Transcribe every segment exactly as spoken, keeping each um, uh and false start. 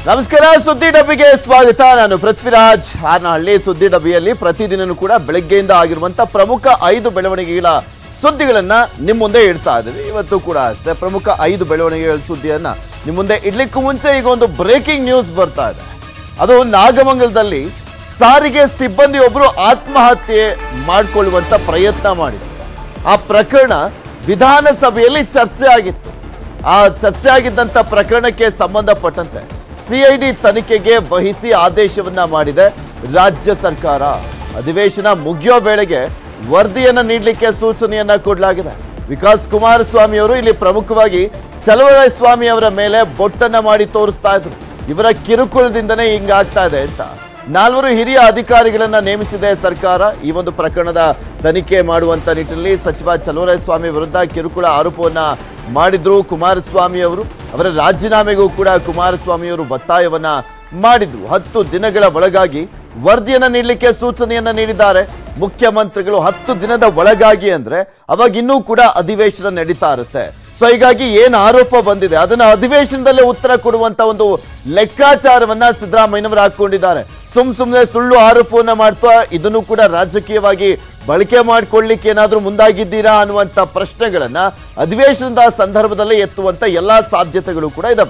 ನಮಸ್ಕಾರ, ಸುದ್ದಿ ಡಬ್ಬಿಗೆ ಸ್ವಾಗತ. ನಾನು ಪೃಥ್ವಿರಾಜ್ ಹಾರನಹಳ್ಳಿ. ಸುದ್ದಿ ಡಬ್ಬಿಯಲ್ಲಿ ಪ್ರತಿದಿನನೂ ಕೂಡ ಬೆಳಗ್ಗೆಯಿಂದ ಆಗಿರುವಂತಹ ಪ್ರಮುಖ ಐದು ಬೆಳವಣಿಗೆಗಳ ಸುದ್ದಿಗಳನ್ನ ನಿಮ್ಮ ಮುಂದೆ ಇಡ್ತಾ ಇದ್ದೀವಿ. ಇವತ್ತು ಕೂಡ ಅಷ್ಟೇ ಪ್ರಮುಖ ಐದು ಬೆಳವಣಿಗೆಗಳ ಸುದ್ದಿಯನ್ನ ನಿಮ್ಮ ಮುಂದೆ ಇಡ್ಲಿಕ್ಕೂ ಮುಂಚೆ ಈಗ ಒಂದು ಬ್ರೇಕಿಂಗ್ ನ್ಯೂಸ್ ಬರ್ತಾ ಇದೆ. ಅದು ನಾಗಮಂಗಲದಲ್ಲಿ ಸಾರಿಗೆ ಸಿಬ್ಬಂದಿ ಒಬ್ಬರು ಆತ್ಮಹತ್ಯೆ ಮಾಡಿಕೊಳ್ಳುವಂತ ಪ್ರಯತ್ನ ಮಾಡಿದರು. ಆ ಪ್ರಕರಣ ವಿಧಾನಸಭೆಯಲ್ಲಿ ಚರ್ಚೆ ಆಗಿತ್ತು. ಆ ಚರ್ಚೆ ಆಗಿದ್ದಂತ ಪ್ರಕರಣಕ್ಕೆ ಸಂಬಂಧಪಟ್ಟಂತೆ ಸಿಐಡಿ ತನಿಖೆಗೆ ವಹಿಸಿ ಆದೇಶವನ್ನ ಮಾಡಿದೆ ರಾಜ್ಯ ಸರ್ಕಾರ. ಅಧಿವೇಶನ ಮುಗಿಯೋ ವೇಳೆಗೆ ವರದಿಯನ್ನ ನೀಡಲಿಕ್ಕೆ ಸೂಚನೆಯನ್ನ ಕೊಡಲಾಗಿದೆ. ವಿಕಾಸ್ ಕುಮಾರಸ್ವಾಮಿ ಅವರು ಇಲ್ಲಿ ಪ್ರಮುಖವಾಗಿ ಚಲುವರಾಯಸ್ವಾಮಿ ಅವರ ಮೇಲೆ ಬೊಟ್ಟನ್ನ ಮಾಡಿ ತೋರಿಸ್ತಾ ಇದ್ರು. ಇವರ ಕಿರುಕುಳದಿಂದನೇ ಹಿಂಗಾಗ್ತಾ ಇದೆ ಅಂತ ನಾಲ್ವರು ಹಿರಿಯ ಅಧಿಕಾರಿಗಳನ್ನ ನೇಮಿಸಿದೆ ಸರ್ಕಾರ. ಈ ಒಂದು ಪ್ರಕರಣದ ತನಿಖೆ ಮಾಡುವಂತ ನಿಟ್ಟಿನಲ್ಲಿ ಸಚಿವ ಚಲುವರಾಯಸ್ವಾಮಿ ವಿರುದ್ಧ ಕಿರುಕುಳ ಆರೋಪವನ್ನ ಮಾಡಿದ್ರು ಕುಮಾರಸ್ವಾಮಿ ಅವರು. ಅವರ ರಾಜೀನಾಮೆಗೂ ಕೂಡ ಕುಮಾರಸ್ವಾಮಿ ಅವರು ಒತ್ತಾಯವನ್ನ ಮಾಡಿದ್ರು. ಹತ್ತು ದಿನಗಳ ಒಳಗಾಗಿ ವರದಿಯನ್ನ ನೀಡಲಿಕ್ಕೆ ಸೂಚನೆಯನ್ನ ನೀಡಿದ್ದಾರೆ ಮುಖ್ಯಮಂತ್ರಿಗಳು. ಹತ್ತು ದಿನದ ಒಳಗಾಗಿ ಅಂದ್ರೆ ಅವಾಗ ಇನ್ನೂ ಕೂಡ ಅಧಿವೇಶನ ನಡೀತಾ ಇರುತ್ತೆ. ಸೊ ಹೀಗಾಗಿ ಏನ್ ಆರೋಪ ಬಂದಿದೆ ಅದನ್ನ ಅಧಿವೇಶನದಲ್ಲೇ ಉತ್ತರ ಕೊಡುವಂತ ಒಂದು ಲೆಕ್ಕಾಚಾರವನ್ನ ಸಿದ್ದರಾಮಯ್ಯನವರು ಹಾಕೊಂಡಿದ್ದಾರೆ. ಸುಮ್ ಸುಮ್ಮನೆ ಸುಳ್ಳು ಆರೋಪವನ್ನ ಮಾಡ್ತಾ ಇದನ್ನು ಕೂಡ ರಾಜಕೀಯವಾಗಿ ಬಳಕೆ ಮಾಡಿಕೊಳ್ಳಿಕ್ಕೆ ಏನಾದ್ರೂ ಮುಂದಾಗಿದ್ದೀರಾ ಅನ್ನುವಂತ ಪ್ರಶ್ನೆಗಳನ್ನ ಅಧಿವೇಶನದ ಸಂದರ್ಭದಲ್ಲಿ ಎತ್ತುವಂತ ಎಲ್ಲಾ ಸಾಧ್ಯತೆಗಳು ಕೂಡ ಇದಾವೆ.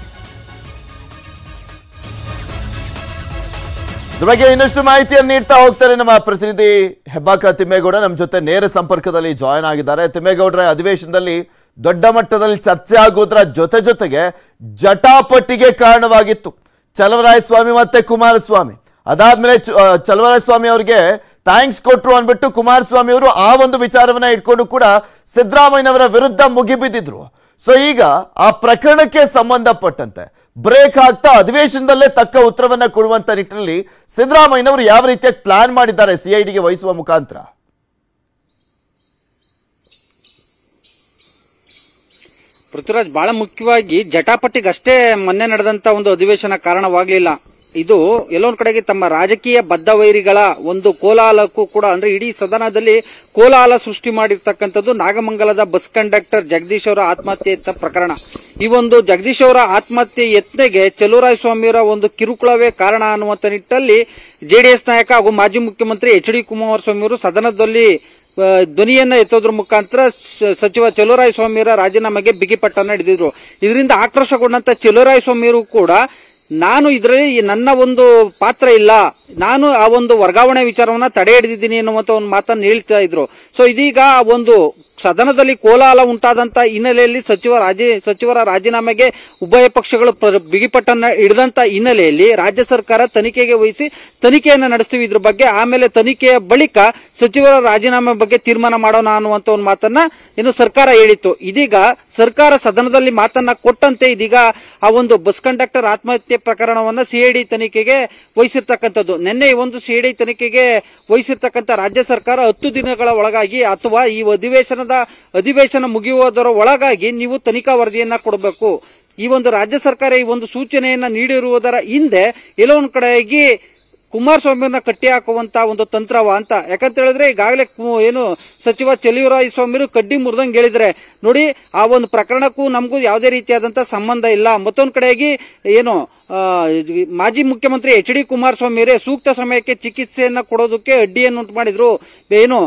ಇದ್ರ ಬಗ್ಗೆ ಇನ್ನಷ್ಟು ಮಾಹಿತಿಯನ್ನು ನೀಡ್ತಾ ಹೋಗ್ತಾರೆ ನಮ್ಮ ಪ್ರತಿನಿಧಿ ಹೆಬ್ಬಾಕ ತಿಮ್ಮೇಗೌಡ ನಮ್ಮ ಜೊತೆ ನೇರ ಸಂಪರ್ಕದಲ್ಲಿ ಜಾಯಿನ್ ಆಗಿದ್ದಾರೆ. ತಿಮ್ಮೇಗೌಡರ ಅಧಿವೇಶನದಲ್ಲಿ ದೊಡ್ಡ ಮಟ್ಟದಲ್ಲಿ ಚರ್ಚೆ ಆಗೋದ್ರ ಜೊತೆ ಜೊತೆಗೆ ಜಟಾಪಟಿಗೆ ಕಾರಣವಾಗಿತ್ತು ಚಲುವರಾಯಸ್ವಾಮಿ ಮತ್ತೆ ಕುಮಾರಸ್ವಾಮಿ. ಅದಾದ್ಮೇಲೆ ಚಲುವರಾಯಸ್ವಾಮಿ ಅವರಿಗೆ ಥ್ಯಾಂಕ್ಸ್ ಕೊಟ್ರು ಅನ್ಬಿಟ್ಟು ಕುಮಾರಸ್ವಾಮಿ ಅವರು ಆ ಒಂದು ವಿಚಾರವನ್ನ ಇಟ್ಕೊಂಡು ಕೂಡ ಸಿದ್ದರಾಮಯ್ಯನವರ ವಿರುದ್ಧ ಮುಗಿಬಿದ್ದಿದ್ರು. ಸೊ ಈಗ ಆ ಪ್ರಕರಣಕ್ಕೆ ಸಂಬಂಧಪಟ್ಟಂತೆ ಬ್ರೇಕ್ ಆಗ್ತಾ ಅಧಿವೇಶನದಲ್ಲೇ ತಕ್ಕ ಉತ್ತರವನ್ನ ಕೊಡುವಂತ ನಿಟ್ಟಿನಲ್ಲಿ ಸಿದ್ದರಾಮಯ್ಯನವರು ಯಾವ ರೀತಿಯಾಗಿ ಪ್ಲಾನ್ ಮಾಡಿದ್ದಾರೆ ಸಿಐಡಿಗೆ ವಹಿಸುವ ಮುಖಾಂತರ? ಪೃಥ್ವಿರಾಜ್, ಬಹಳ ಮುಖ್ಯವಾಗಿ ಜಟಾಪಟಿಗಷ್ಟೇ ಮೊನ್ನೆ ನಡೆದಂತ ಒಂದು ಅಧಿವೇಶನ ಕಾರಣವಾಗಲಿಲ್ಲ. ಇದು ಎಲ್ಲೊಂದ್ ಕಡೆಗೆ ತಮ್ಮ ರಾಜಕೀಯ ಬದ್ಧ ವೈರಿಗಳ ಒಂದು ಕೋಲಾಹಲಕ್ಕೂ ಕೂಡ, ಅಂದ್ರೆ ಇಡೀ ಸದನದಲ್ಲಿ ಕೋಲಾಹಲ ಸೃಷ್ಟಿ ಮಾಡಿರ್ತಕ್ಕಂಥದ್ದು ನಾಗಮಂಗಲದ ಬಸ್ ಕಂಡಕ್ಟರ್ ಜಗದೀಶ್ ಅವರ ಆತ್ಮಹತ್ಯೆ ಯತ್ನ ಪ್ರಕರಣ. ಈ ಒಂದು ಜಗದೀಶ್ ಅವರ ಆತ್ಮಹತ್ಯೆ ಯತ್ನೆಗೆ ಚಲುವರಾಯಸ್ವಾಮಿಯವರ ಒಂದು ಕಿರುಕುಳವೇ ಕಾರಣ ಅನ್ನುವಂತ ನಿಟ್ಟಿನಲ್ಲಿ ಜೆಡಿಎಸ್ ನಾಯಕ ಹಾಗೂ ಮಾಜಿ ಮುಖ್ಯಮಂತ್ರಿ ಎಚ್ ಡಿ ಕುಮಾರಸ್ವಾಮಿ ಅವರು ಸದನದಲ್ಲಿ ಧ್ವನಿಯನ್ನ ಎತ್ತೋದ್ರ ಮುಖಾಂತರ ಸಚಿವ ಚಲುವರಾಯಸ್ವಾಮಿಯವರ ರಾಜೀನಾಮೆಗೆ ಬಿಗಿಪಟ್ಟನ್ನ ಹಿಡಿದಿದ್ರು. ಇದರಿಂದ ಆಕ್ರೋಶಗೊಂಡಂತ ಚಲುವರಾಯಸ್ವಾಮಿಯವರು ಕೂಡ ನಾನು ಇದರಲ್ಲಿ ನನ್ನ ಒಂದು ಪಾತ್ರ ಇಲ್ಲ, ನಾನು ಆ ಒಂದು ವರ್ಗಾವಣೆ ವಿಚಾರವನ್ನ ತಡೆ ಹಿಡಿದಿದ್ದೀನಿ ಎನ್ನುವಂತ ಒಂದು ಮಾತನ್ನು ಹೇಳ್ತಾ ಇದ್ರು. ಸೊ ಇದೀಗ ಒಂದು ಸದನದಲ್ಲಿ ಕೋಲಾಹಲ ಉಂಟಾದಂತ ಹಿನ್ನೆಲೆಯಲ್ಲಿ ಸಚಿವ ರಾಜಿ ಸಚಿವರ ರಾಜೀನಾಮೆಗೆ ಉಭಯ ಪಕ್ಷಗಳು ಬಿಗಿಪಟ್ಟನ್ನ ಹಿಡಿದಂತ ಹಿನ್ನೆಲೆಯಲ್ಲಿ ರಾಜ್ಯ ಸರ್ಕಾರ ತನಿಖೆಗೆ ವಹಿಸಿ ತನಿಖೆಯನ್ನ ನಡೆಸ್ತೀವಿ ಇದ್ರ ಬಗ್ಗೆ, ಆಮೇಲೆ ತನಿಖೆಯ ಬಳಿಕ ಸಚಿವರ ರಾಜೀನಾಮೆ ಬಗ್ಗೆ ತೀರ್ಮಾನ ಮಾಡೋಣ ಅನ್ನುವಂತ ಒಂದು ಮಾತನ್ನ ಇನ್ನು ಸರ್ಕಾರ ಹೇಳಿತ್ತು. ಇದೀಗ ಸರ್ಕಾರ ಸದನದಲ್ಲಿ ಮಾತನ್ನ ಕೊಟ್ಟಂತೆ ಇದೀಗ ಆ ಒಂದು ಬಸ್ ಕಂಡಕ್ಟರ್ ಆತ್ಮಹತ್ಯೆ ಪ್ರಕರಣವನ್ನ ಸಿಐಡಿ ತನಿಖೆಗೆ ವಹಿಸಿರ್ತಕ್ಕಂಥದ್ದು. ನಿನ್ನೆ ಈ ಒಂದು ಸಿಐಡಿ ತನಿಖೆಗೆ ವಹಿಸಿರ್ತಕ್ಕಂಥ ರಾಜ್ಯ ಸರ್ಕಾರ ಹತ್ತು ದಿನಗಳ ಒಳಗಾಗಿ ಅಥವಾ ಈ ಅಧಿವೇಶನದ ಅಧಿವೇಶನ ಮುಗಿಯುವುದರ ಒಳಗಾಗಿ ನೀವು ತನಿಖಾ ವರದಿಯನ್ನ ಕೊಡಬೇಕು. ಈ ಒಂದು ರಾಜ್ಯ ಸರ್ಕಾರ ಈ ಒಂದು ಸೂಚನೆಯನ್ನ ನೀಡಿರುವುದರ ಹಿಂದೆ ಎಲ್ಲೋ ಒಂದ್ ಕಡೆಯಾಗಿ ಕುಮಾರಸ್ವಾಮಿಯನ್ನ ಕಟ್ಟಿ ಹಾಕುವಂತ ಒಂದು ತಂತ್ರವ ಅಂತ. ಯಾಕಂತ ಹೇಳಿದ್ರೆ ಈಗಾಗಲೇ ಏನು ಸಚಿವ ಚಲುವರಾಯಸ್ವಾಮಿ ಕಡ್ಡಿ ಮುರಿದಂಗೆ ಹೇಳಿದ್ರೆ, ನೋಡಿ ಆ ಒಂದು ಪ್ರಕರಣಕ್ಕೂ ನಮಗೂ ಯಾವುದೇ ರೀತಿಯಾದಂತಹ ಸಂಬಂಧ ಇಲ್ಲ. ಮತ್ತೊಂದು ಕಡೆಯಾಗಿ ಏನು ಮಾಜಿ ಮುಖ್ಯಮಂತ್ರಿ ಎಚ್ ಡಿ ಕುಮಾರಸ್ವಾಮಿ ಅವರೇ ಸೂಕ್ತ ಸಮಯಕ್ಕೆ ಚಿಕಿತ್ಸೆಯನ್ನ ಕೊಡೋದಕ್ಕೆ ಅಡ್ಡಿಯನ್ನುಂಟು ಮಾಡಿದ್ರು. ಏನು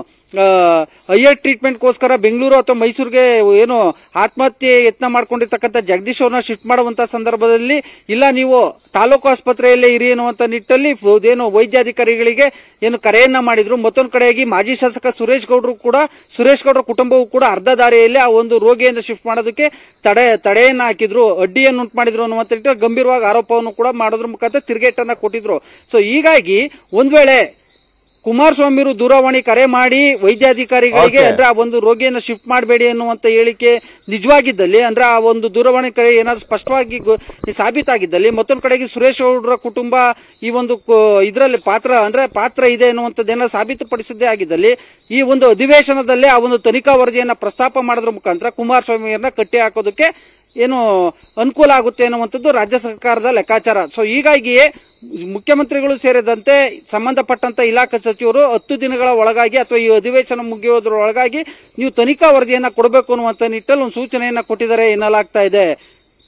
ಹೈಯರ್ ಟ್ರೀಟ್ಮೆಂಟ್ಗೋಸ್ಕರ ಬೆಂಗಳೂರು ಅಥವಾ ಮೈಸೂರಿಗೆ ಏನು ಆತ್ಮಹತ್ಯೆ ಯತ್ನ ಮಾಡ್ಕೊಂಡಿರ್ತಕ್ಕಂಥ ಜಗದೀಶ್ ಅವ್ರನ್ನ ಶಿಫ್ಟ್ ಮಾಡುವಂತ ಸಂದರ್ಭದಲ್ಲಿ ಇಲ್ಲ ನೀವು ತಾಲೂಕು ಆಸ್ಪತ್ರೆಯಲ್ಲೇ ಇರಿ ಎನ್ನುವಂತ ನಿಟ್ಟಲ್ಲಿ ಏನು ವೈದ್ಯಾಧಿಕಾರಿಗಳಿಗೆ ಏನು ಕರೆಯನ್ನ ಮಾಡಿದ್ರು. ಮತ್ತೊಂದು ಕಡೆಯಾಗಿ ಮಾಜಿ ಶಾಸಕ ಸುರೇಶ್ ಗೌಡರು ಕೂಡ ಸುರೇಶ್ ಗೌಡರ ಕುಟುಂಬವು ಕೂಡ ಅರ್ಧ ದಾರಿಯಲ್ಲಿ ಆ ಒಂದು ರೋಗಿಯನ್ನು ಶಿಫ್ಟ್ ಮಾಡೋದಕ್ಕೆ ತಡೆ ತಡೆಯನ್ನ ಹಾಕಿದ್ರು, ಅಡ್ಡಿಯನ್ನು ಉಂಟು ಮಾಡಿದ್ರು ಅನ್ನುವಂತ ನಿಟ್ಟಲ್ಲಿ ಗಂಭೀರವಾಗಿ ಆರೋಪವನ್ನು ಕೂಡ ಮಾಡೋದ್ರ ಮುಖಾಂತರ ತಿರುಗೇಟನ್ನ ಕೊಟ್ಟಿದ್ರು. ಸೊ ಹೀಗಾಗಿ ಒಂದ್ ವೇಳೆ ಕುಮಾರಸ್ವಾಮಿಯವರು ದೂರವಾಣಿ ಕರೆ ಮಾಡಿ ವೈದ್ಯಾಧಿಕಾರಿಗಳಿಗೆ ಅಂದ್ರೆ ಆ ಒಂದು ರೋಗಿಯನ್ನು ಶಿಫ್ಟ್ ಮಾಡಬೇಡಿ ಅನ್ನುವಂತ ಹೇಳಿಕೆ ನಿಜವಾಗಿದ್ದಲ್ಲಿ, ಅಂದ್ರೆ ಆ ಒಂದು ದೂರವಾಣಿ ಕರೆ ಏನಾದ್ರು ಸ್ಪಷ್ಟವಾಗಿ ಸಾಬೀತಾಗಿದ್ದಲ್ಲಿ, ಮತ್ತೊಂದು ಕಡೆಗೆ ಸುರೇಶ್ ಗೌಡರ ಕುಟುಂಬ ಈ ಒಂದು ಇದರಲ್ಲಿ ಪಾತ್ರ ಅಂದ್ರೆ ಪಾತ್ರ ಇದೆ ಅನ್ನುವಂಥದ್ದೇನ ಸಾಬೀತುಪಡಿಸದೇ ಆಗಿದ್ದಲ್ಲಿ ಈ ಒಂದು ಅಧಿವೇಶನದಲ್ಲೇ ಆ ಒಂದು ತನಿಖಾ ವರದಿಯನ್ನ ಪ್ರಸ್ತಾಪ ಮಾಡೋದ್ರ ಮುಖಾಂತರ ಕುಮಾರಸ್ವಾಮಿಯವ್ರನ್ನ ಕಟ್ಟಿ ಹಾಕೋದಕ್ಕೆ ಏನು ಅನುಕೂಲ ಆಗುತ್ತೆ ಅನ್ನುವಂಥದ್ದು ರಾಜ್ಯ ಸರ್ಕಾರದ ಲೆಕ್ಕಾಚಾರ. ಸೊ ಹೀಗಾಗಿಯೇ ಮುಖ್ಯಮಂತ್ರಿಗಳು ಸೇರಿದಂತೆ ಸಂಬಂಧಪಟ್ಟಂತ ಇಲಾಖೆ ಸಚಿವರು ಹತ್ತು ದಿನಗಳ ಒಳಗಾಗಿ ಅಥವಾ ಈ ಅಧಿವೇಶನ ಮುಗಿಯೋದ್ರ ಒಳಗಾಗಿ ನೀವು ತನಿಖಾ ವರದಿಯನ್ನ ಕೊಡಬೇಕು ಅನ್ನುವಂತ ನಿಟ್ಟಲ್ಲಿ ಒಂದು ಸೂಚನೆಯನ್ನ ಕೊಟ್ಟಿದ್ದಾರೆ ಎನ್ನಲಾಗ್ತಾ ಇದೆ.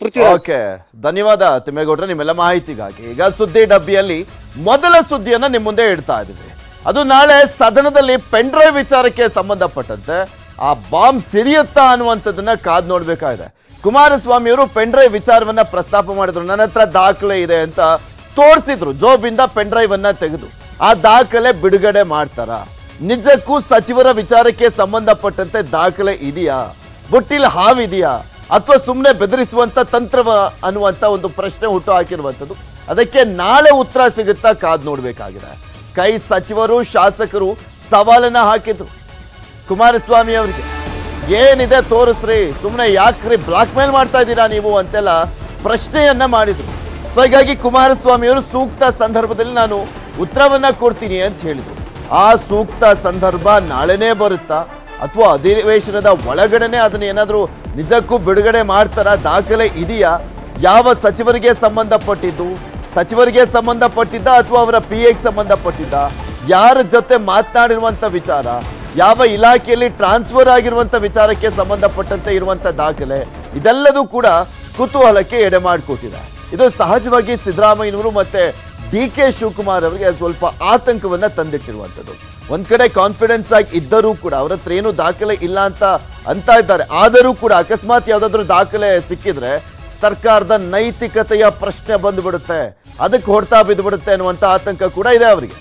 ಪೃಥ್ವಿರಾಜ್. ಓಕೆ, ಧನ್ಯವಾದ ತಿಮ್ಮೇಗೌಡ್ರೆ ನಿಮ್ಮೆಲ್ಲ ಮಾಹಿತಿಗಾಗಿ. ಈಗ ಸುದ್ದಿ ಡಬ್ಬಿಯಲ್ಲಿ ಮೊದಲ ಸುದ್ದಿಯನ್ನ ನಿಮ್ ಮುಂದೆ ಇಡ್ತಾ ಇದ್ದೀವಿ. ಅದು ನಾಳೆ ಸದನದಲ್ಲಿ ಪೆನ್ ಡ್ರೈವ್ ವಿಚಾರಕ್ಕೆ ಸಂಬಂಧಪಟ್ಟಂತೆ ಆ ಬಾಂಬ್ ಸಿಡಿಯುತ್ತಾ ಅನ್ನುವಂಥದ್ದನ್ನ ಕಾದ್ ನೋಡ್ಬೇಕಾಗಿದೆ. ಕುಮಾರಸ್ವಾಮಿ ಅವರು ಪೆನ್ ಡ್ರೈವ್ ವಿಚಾರವನ್ನ ಪ್ರಸ್ತಾಪ ಮಾಡಿದ್ರು. ನನ್ನ ಹತ್ರ ದಾಖಲೆ ಇದೆ ಅಂತ ತೋರಿಸಿದ್ರು. ಜೋಬಿಂದ ಪೆನ್ ಡ್ರೈವ್ ಅನ್ನ ತೆಗೆದು ಆ ದಾಖಲೆ ಬಿಡುಗಡೆ ಮಾಡ್ತಾರ? ನಿಜಕ್ಕೂ ಸಚಿವರ ವಿಚಾರಕ್ಕೆ ಸಂಬಂಧಪಟ್ಟಂತೆ ದಾಖಲೆ ಇದೆಯಾ? ಬುಟ್ಟಿಲ್ ಹಾವಿದೆಯಾ ಅಥವಾ ಸುಮ್ಮನೆ ಬೆದರಿಸುವಂತ ತಂತ್ರವ ಅನ್ನುವಂತ ಒಂದು ಪ್ರಶ್ನೆ ಹುಟ್ಟು ಹಾಕಿರುವಂಥದ್ದು. ಅದಕ್ಕೆ ನಾಳೆ ಉತ್ತರ ಸಿಗುತ್ತಾ ಕಾದ್ ನೋಡ್ಬೇಕಾಗಿದೆ. ಕೈ ಸಚಿವರು ಶಾಸಕರು ಸವಾಲನ್ನ ಹಾಕಿದ್ರು ಕುಮಾರಸ್ವಾಮಿ ಅವರಿಗೆ. ಏನಿದೆ ತೋರಿಸ್ರಿ, ಸುಮ್ಮನೆ ಯಾಕ್ರಿ ಬ್ಲಾಕ್ ಮೇಲ್ ಮಾಡ್ತಾ ಇದ್ದೀರಾ ನೀವು ಅಂತೆಲ್ಲ ಪ್ರಶ್ನೆಯನ್ನ ಮಾಡಿದ್ರು. ಸೊ ಹೀಗಾಗಿ ಕುಮಾರಸ್ವಾಮಿ ಅವರು ಸೂಕ್ತ ಸಂದರ್ಭದಲ್ಲಿ ನಾನು ಉತ್ತರವನ್ನ ಕೊಡ್ತೀನಿ ಅಂತ ಹೇಳಿದ್ರು. ಆ ಸೂಕ್ತ ಸಂದರ್ಭ ನಾಳೆನೇ ಬರುತ್ತಾ ಅಥವಾ ಅಧಿವೇಶನದ ಒಳಗಡೆನೆ ಅದನ್ನ ಏನಾದ್ರೂ ನಿಜಕ್ಕೂ ಬಿಡುಗಡೆ ಮಾಡ್ತಾರ? ದಾಖಲೆ ಇದೆಯಾ? ಯಾವ ಸಚಿವರಿಗೆ ಸಂಬಂಧಪಟ್ಟಿದ್ದು? ಸಚಿವರಿಗೆ ಸಂಬಂಧಪಟ್ಟಿದ್ದ ಅಥವಾ ಅವರ ಪಿ ಎಗೆ ಸಂಬಂಧಪಟ್ಟಿದ್ದ? ಯಾರ ಜೊತೆ ಮಾತನಾಡಿರುವಂತ ವಿಚಾರ? ಯಾವ ಇಲಾಖೆಯಲ್ಲಿ ಟ್ರಾನ್ಸ್ಫರ್ ಆಗಿರುವಂತ ವಿಚಾರಕ್ಕೆ ಸಂಬಂಧಪಟ್ಟಂತೆ ಇರುವಂತ ದಾಖಲೆ? ಇದೆಲ್ಲದೂ ಕೂಡ ಕುತೂಹಲಕ್ಕೆ ಎಡೆ ಮಾಡಿಕೊಟ್ಟಿದೆ. ಇದು ಸಹಜವಾಗಿ ಸಿದ್ದರಾಮಯ್ಯನವರು ಮತ್ತೆ ಡಿ ಕೆ ಶಿವಕುಮಾರ್ ಅವರಿಗೆ ಸ್ವಲ್ಪ ಆತಂಕವನ್ನ ತಂದಿಟ್ಟಿರುವಂಥದ್ದು. ಒಂದ್ ಕಡೆ ಕಾನ್ಫಿಡೆನ್ಸ್ ಆಗಿ ಇದ್ದರೂ ಕೂಡ ಅವ್ರ ಹತ್ರ ಏನು ದಾಖಲೆ ಇಲ್ಲ ಅಂತ ಅಂತ ಇದ್ದಾರೆ. ಆದರೂ ಕೂಡ ಅಕಸ್ಮಾತ್ ಯಾವ್ದಾದ್ರು ದಾಖಲೆ ಸಿಕ್ಕಿದ್ರೆ ಸರ್ಕಾರದ ನೈತಿಕತೆಯ ಪ್ರಶ್ನೆ ಬಂದ್ಬಿಡುತ್ತೆ, ಅದಕ್ಕೆ ಹೊಡ್ತಾ ಬಿದ್ದು ಬಿಡುತ್ತೆ ಅನ್ನುವಂತ ಆತಂಕ ಕೂಡ ಇದೆ ಅವರಿಗೆ.